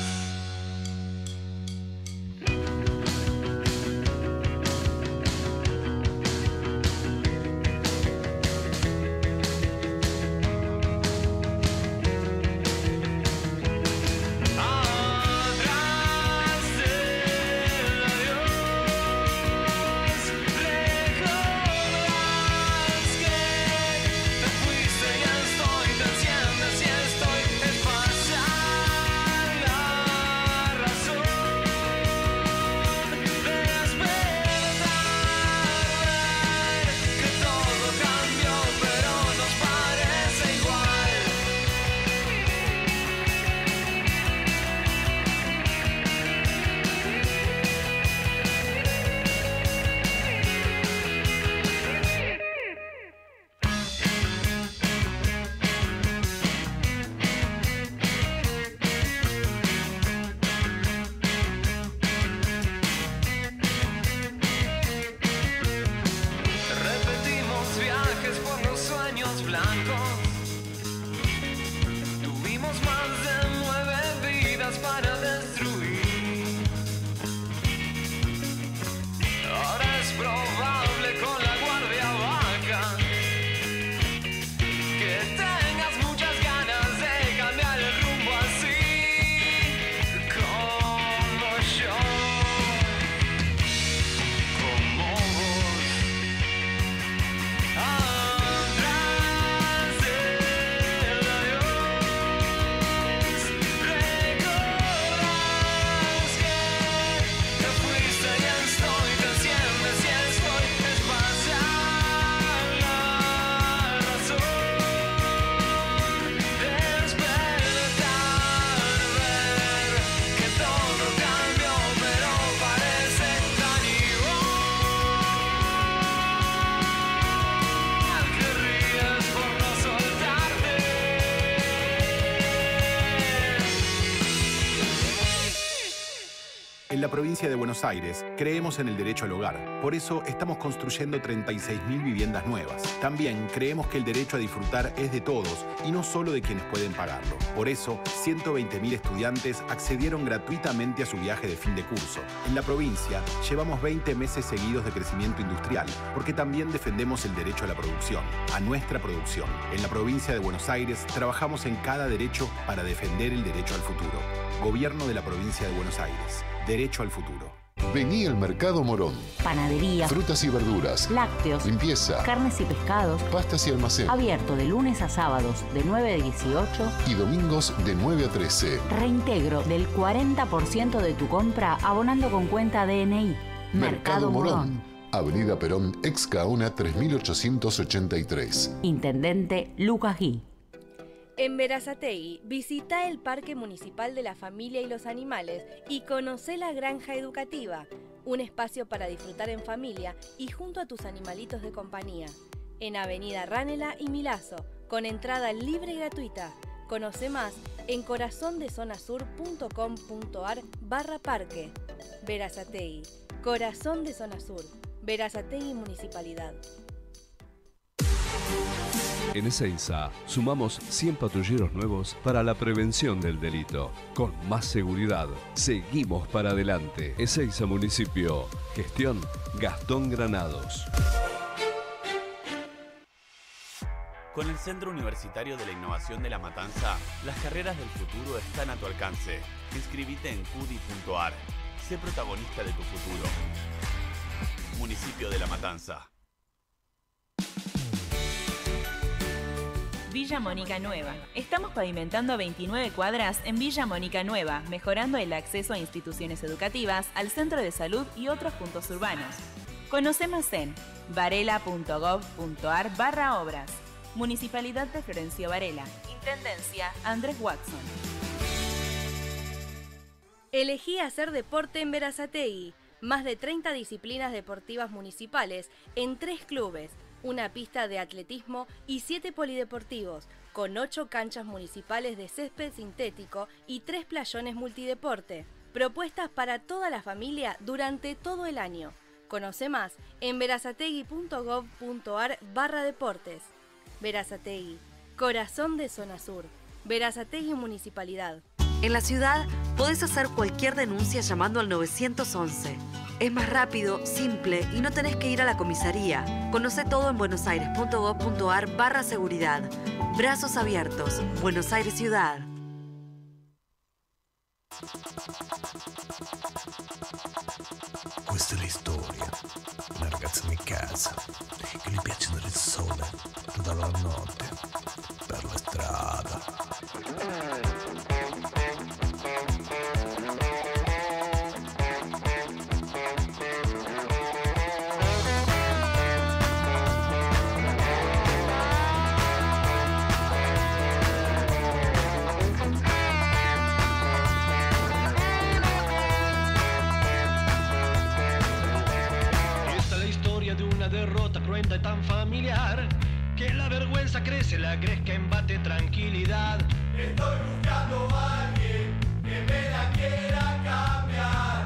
En la provincia de Buenos Aires creemos en el derecho al hogar. Por eso estamos construyendo treinta y seis mil viviendas nuevas. También creemos que el derecho a disfrutar es de todos y no solo de quienes pueden pagarlo. Por eso, ciento veinte mil estudiantes accedieron gratuitamente a su viaje de fin de curso. En la provincia llevamos veinte meses seguidos de crecimiento industrial, porque también defendemos el derecho a la producción, a nuestra producción. En la provincia de Buenos Aires trabajamos en cada derecho para defender el derecho al futuro. Gobierno de la provincia de Buenos Aires. Derecho al futuro. Vení al Mercado Morón. Panadería, Frutas y verduras, lácteos, limpieza, carnes y pescados, pastas y almacén. Abierto de lunes a sábados de nueve a dieciocho y domingos de nueve a trece. Reintegro del cuarenta por ciento de tu compra abonando con cuenta D N I. Mercado Morón. Avenida Perón, ex Caona tres mil ochocientos ochenta y tres. Intendente Lucas Gui. En Berazategui, visita el Parque Municipal de la Familia y los Animales y conoce la Granja Educativa, un espacio para disfrutar en familia y junto a tus animalitos de compañía. En Avenida Ránela y Milazzo, con entrada libre y gratuita. Conoce más en corazondezonasur.com.ar barra parque. Berazategui, Corazón de Zona Sur, Berazategui Municipalidad. En Ezeiza sumamos cien patrulleros nuevos para la prevención del delito. Con más seguridad, seguimos para adelante. Ezeiza Municipio. Gestión Gastón Granados. Con el Centro Universitario de la Innovación de La Matanza, las carreras del futuro están a tu alcance. Inscribite en cudi punto ar. Sé protagonista de tu futuro. Municipio de La Matanza. Villa Mónica Nueva. Estamos pavimentando veintinueve cuadras en Villa Mónica Nueva, mejorando el acceso a instituciones educativas, al centro de salud y otros puntos urbanos. Conoce más en varela punto gov punto ar barra obras. Municipalidad de Florencio Varela. Intendencia Andrés Watson. Elegí hacer deporte en Berazategui. Más de treinta disciplinas deportivas municipales en tres clubes, una pista de atletismo y siete polideportivos, con ocho canchas municipales de césped sintético y tres playones multideporte. Propuestas para toda la familia durante todo el año. Conoce más en berazategui punto gov punto ar barra deportes. Berazategui, corazón de zona sur. Berazategui Municipalidad. En la ciudad podés hacer cualquier denuncia llamando al nueve once. Es más rápido, simple y no tenés que ir a la comisaría. Conoce todo en buenosaires punto gov punto ar barra seguridad. Brazos abiertos. Buenos Aires Ciudad. Questa è la storia di una ragazza di casa che gli piace andare il sole tutta la notte per la strada. Derrota cruenta y tan familiar que la vergüenza crece, la gresca embate tranquilidad. Estoy buscando a alguien que me la quiera cambiar.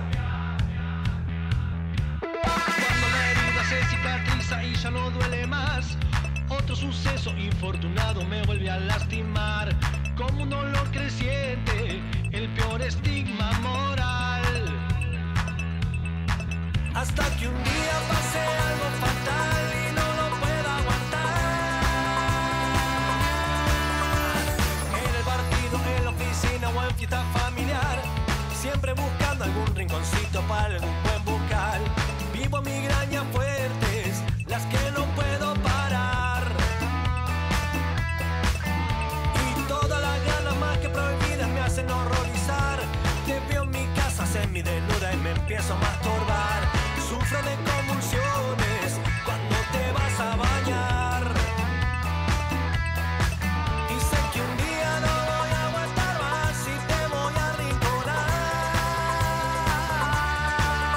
Cuando la herida se cicatriza y ya no duele más, otro suceso infortunado me vuelve a lastimar. Como un dolor creciente, el peor estigma moral. Hasta que un día pase algo fatal y no lo pueda aguantar. En el partido, en la oficina o en fiesta familiar, siempre buscando algún rinconcito para algún buen bucal. Vivo migrañas fuertes, las que no puedo parar. Y todas las ganas más que prohibidas me hacen horrorizar. Te veo en mi casa semidesnuda y me empiezo a masturbar. Sufro de convulsiones cuando te vas a bañar. Y sé que un día no voy a aguantar más y te voy a arrinconar.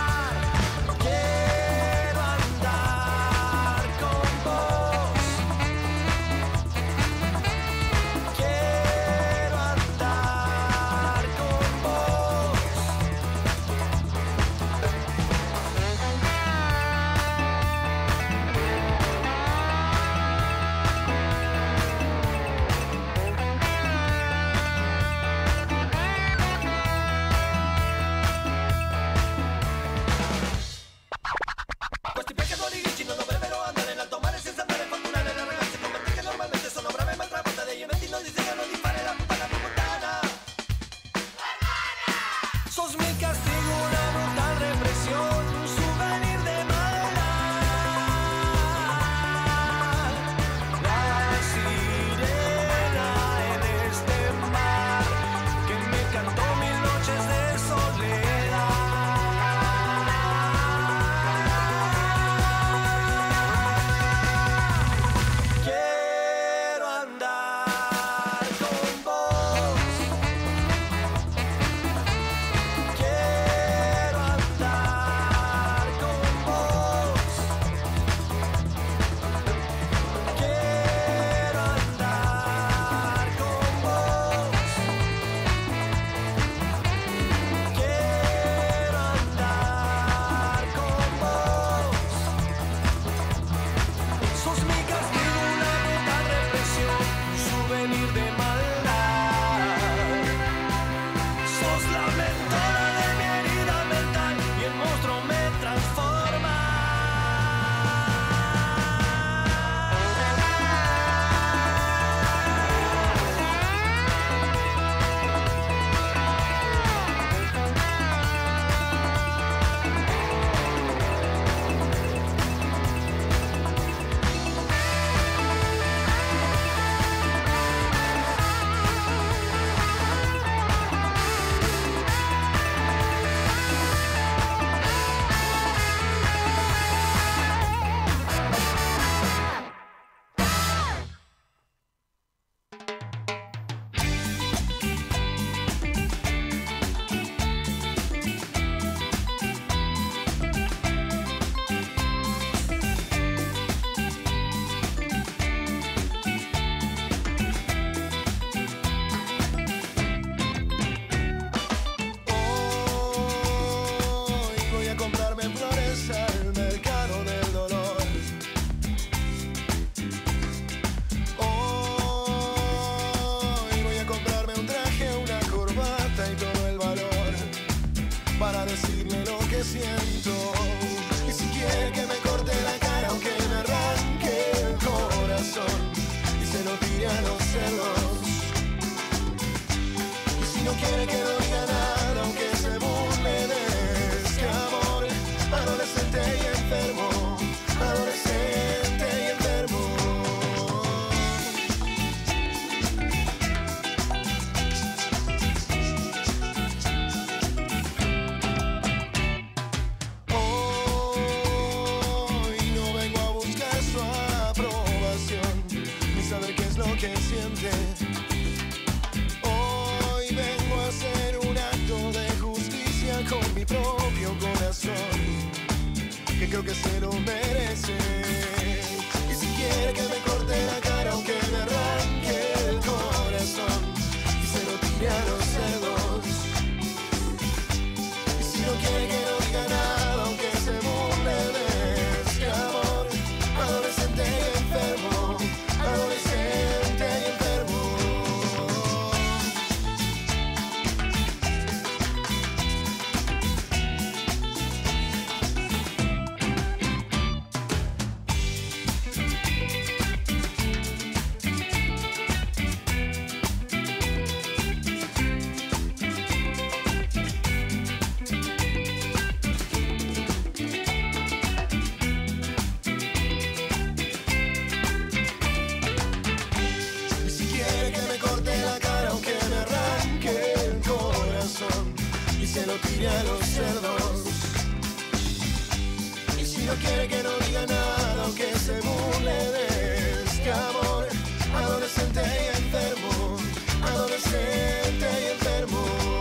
quiere que no diga nada, aunque se burle de este amor. Adolescente y enfermo, adolescente y enfermo,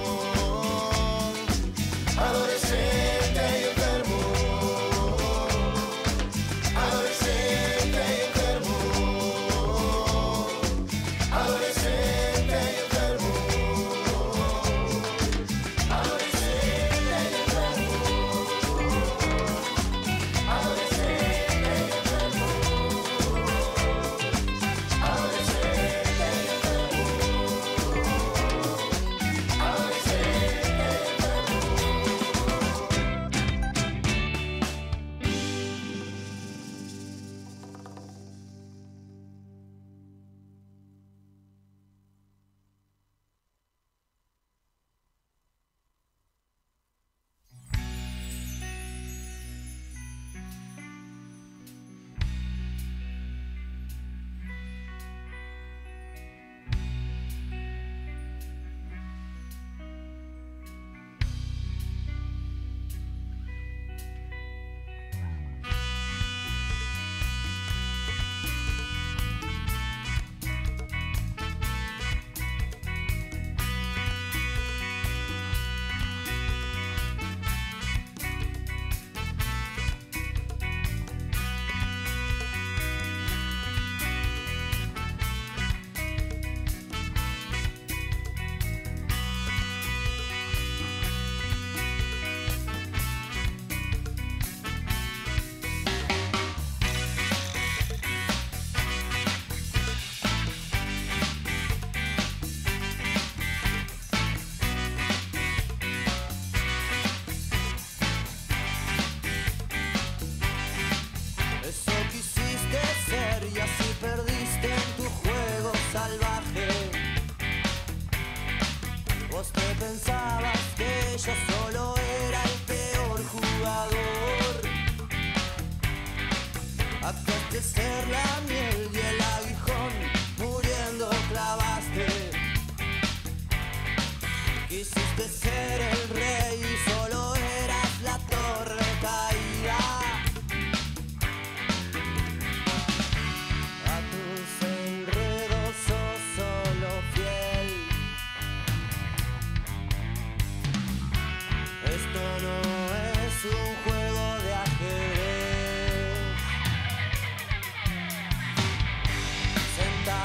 adolescente y enfermo, adolescente y enfermo, adolescente y enfermo, adolescente y enfermo, adolescente y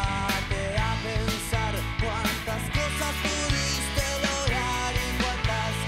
cuántas cosas pudiste lograr y cuántas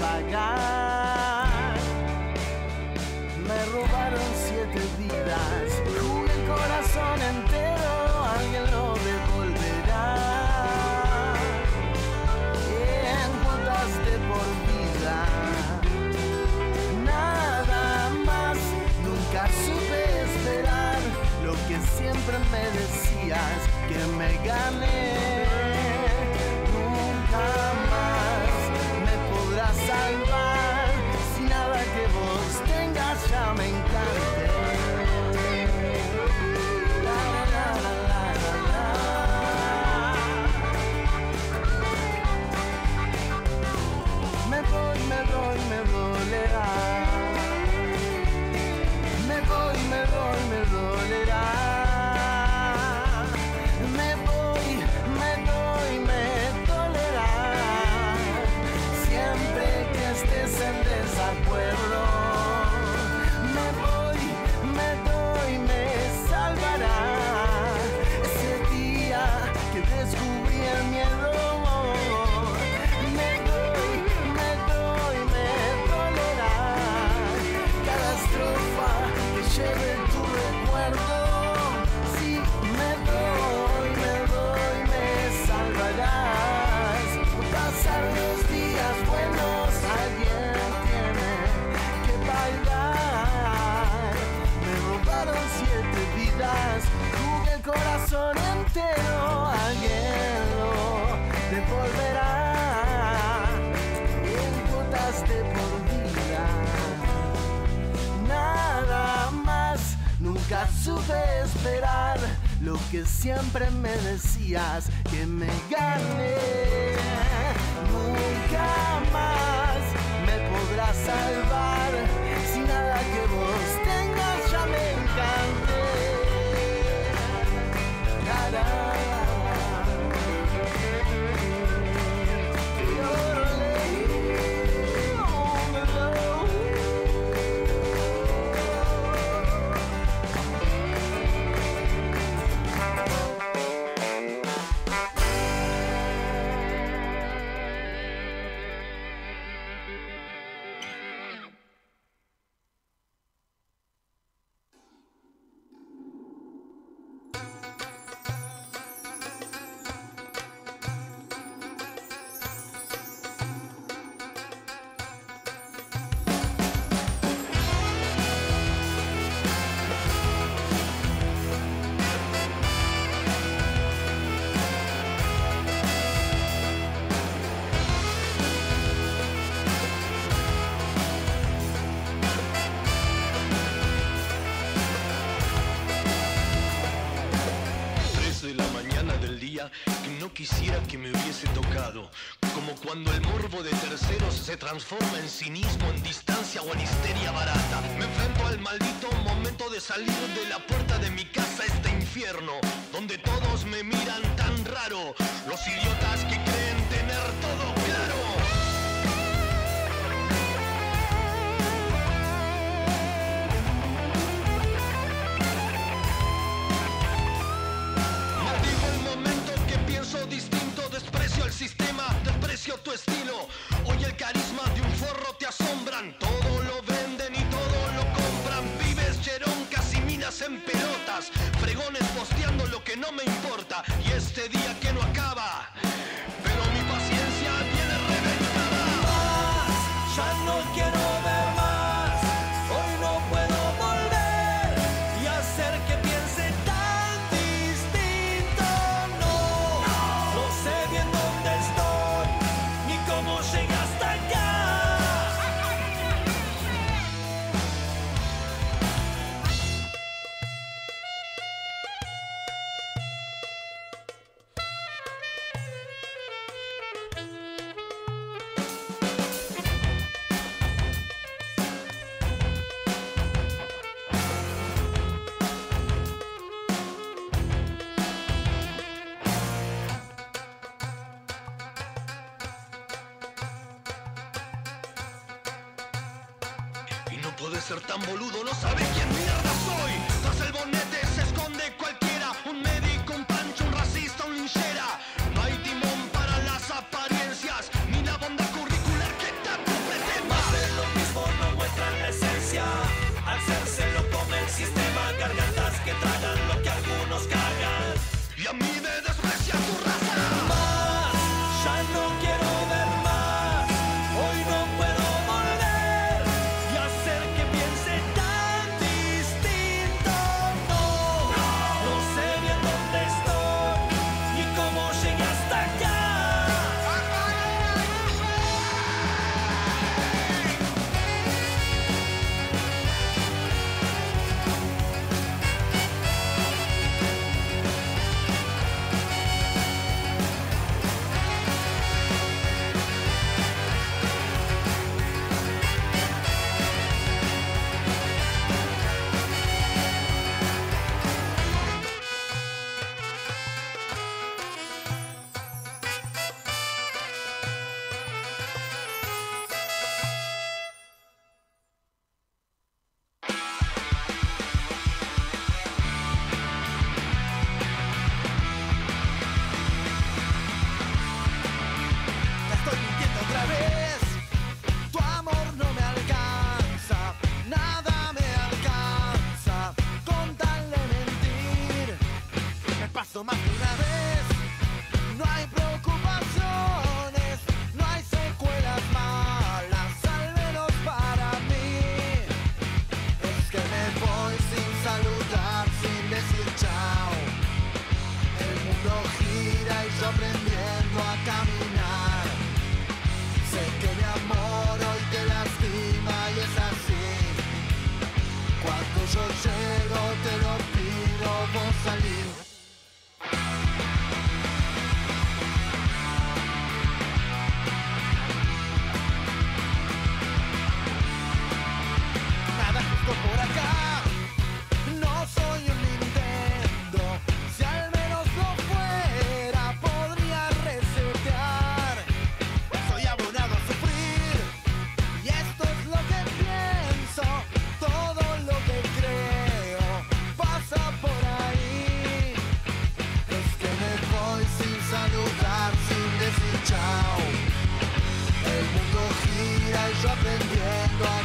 pagar. Me robaron siete vidas, jugué el corazón entero, alguien lo devolverá. En cuotas de por vida, nada más, nunca supe esperar lo que siempre me decías, que me gané. Nunca más me podrás salvar, si nada que vos tengas ya me encante. La, la, la, la, la, la. Me voy, me voy, me dolerá. Me voy, me voy, me dolerá. Me voy, me voy, me dolerá. Siempre que estés en desacuerdo, me voy, me doy, me salvará. Ese día que descubrí el miedo, me doy, me doy, me dolerá. Cada estrofa que lleve tu recuerdo, sí, me doy, me doy, me salvarás. Pasar los días buenos, alguien tiene que bailar. Me robaron siete vidas, jugué el corazón entero, alguien lo devolverá. En cuotas de por vida, nada más, nunca supe esperar lo que siempre me decías, que me gané. Nunca más me podrás salvar, si nada que vos tengas ya me encante. La, la, que no quisiera que me hubiese tocado, como cuando el morbo de terceros se transforma en cinismo, en distancia o en histeria barata. Me enfrento al maldito momento de salir de la puerta de mi casa, este infierno, donde todos me miran tan raro, los idiotas que creen tener todo claro. Distinto, desprecio el sistema, desprecio tu estilo. Hoy el carisma de un forro te asombran, todo lo venden y todo lo compran. Pibes, cheroncas y minas en pelotas, fregones posteando lo que no me importa. Y este día que no acaba, pero mi paciencia viene reventada. Más, ya no quiero ver más, hoy no puedo volver y hacer que piense tan distinto. No, no sé bien dónde estoy, ni cómo llegué hasta acá. Puede ser tan boludo, no sabe quién mierda soy. Tras el bonete se esconde cualquiera, un médico, un pancho, un racista, un linchera. No hay timón para las apariencias, ni la bondad curricular que te vida y yo aprendiendo a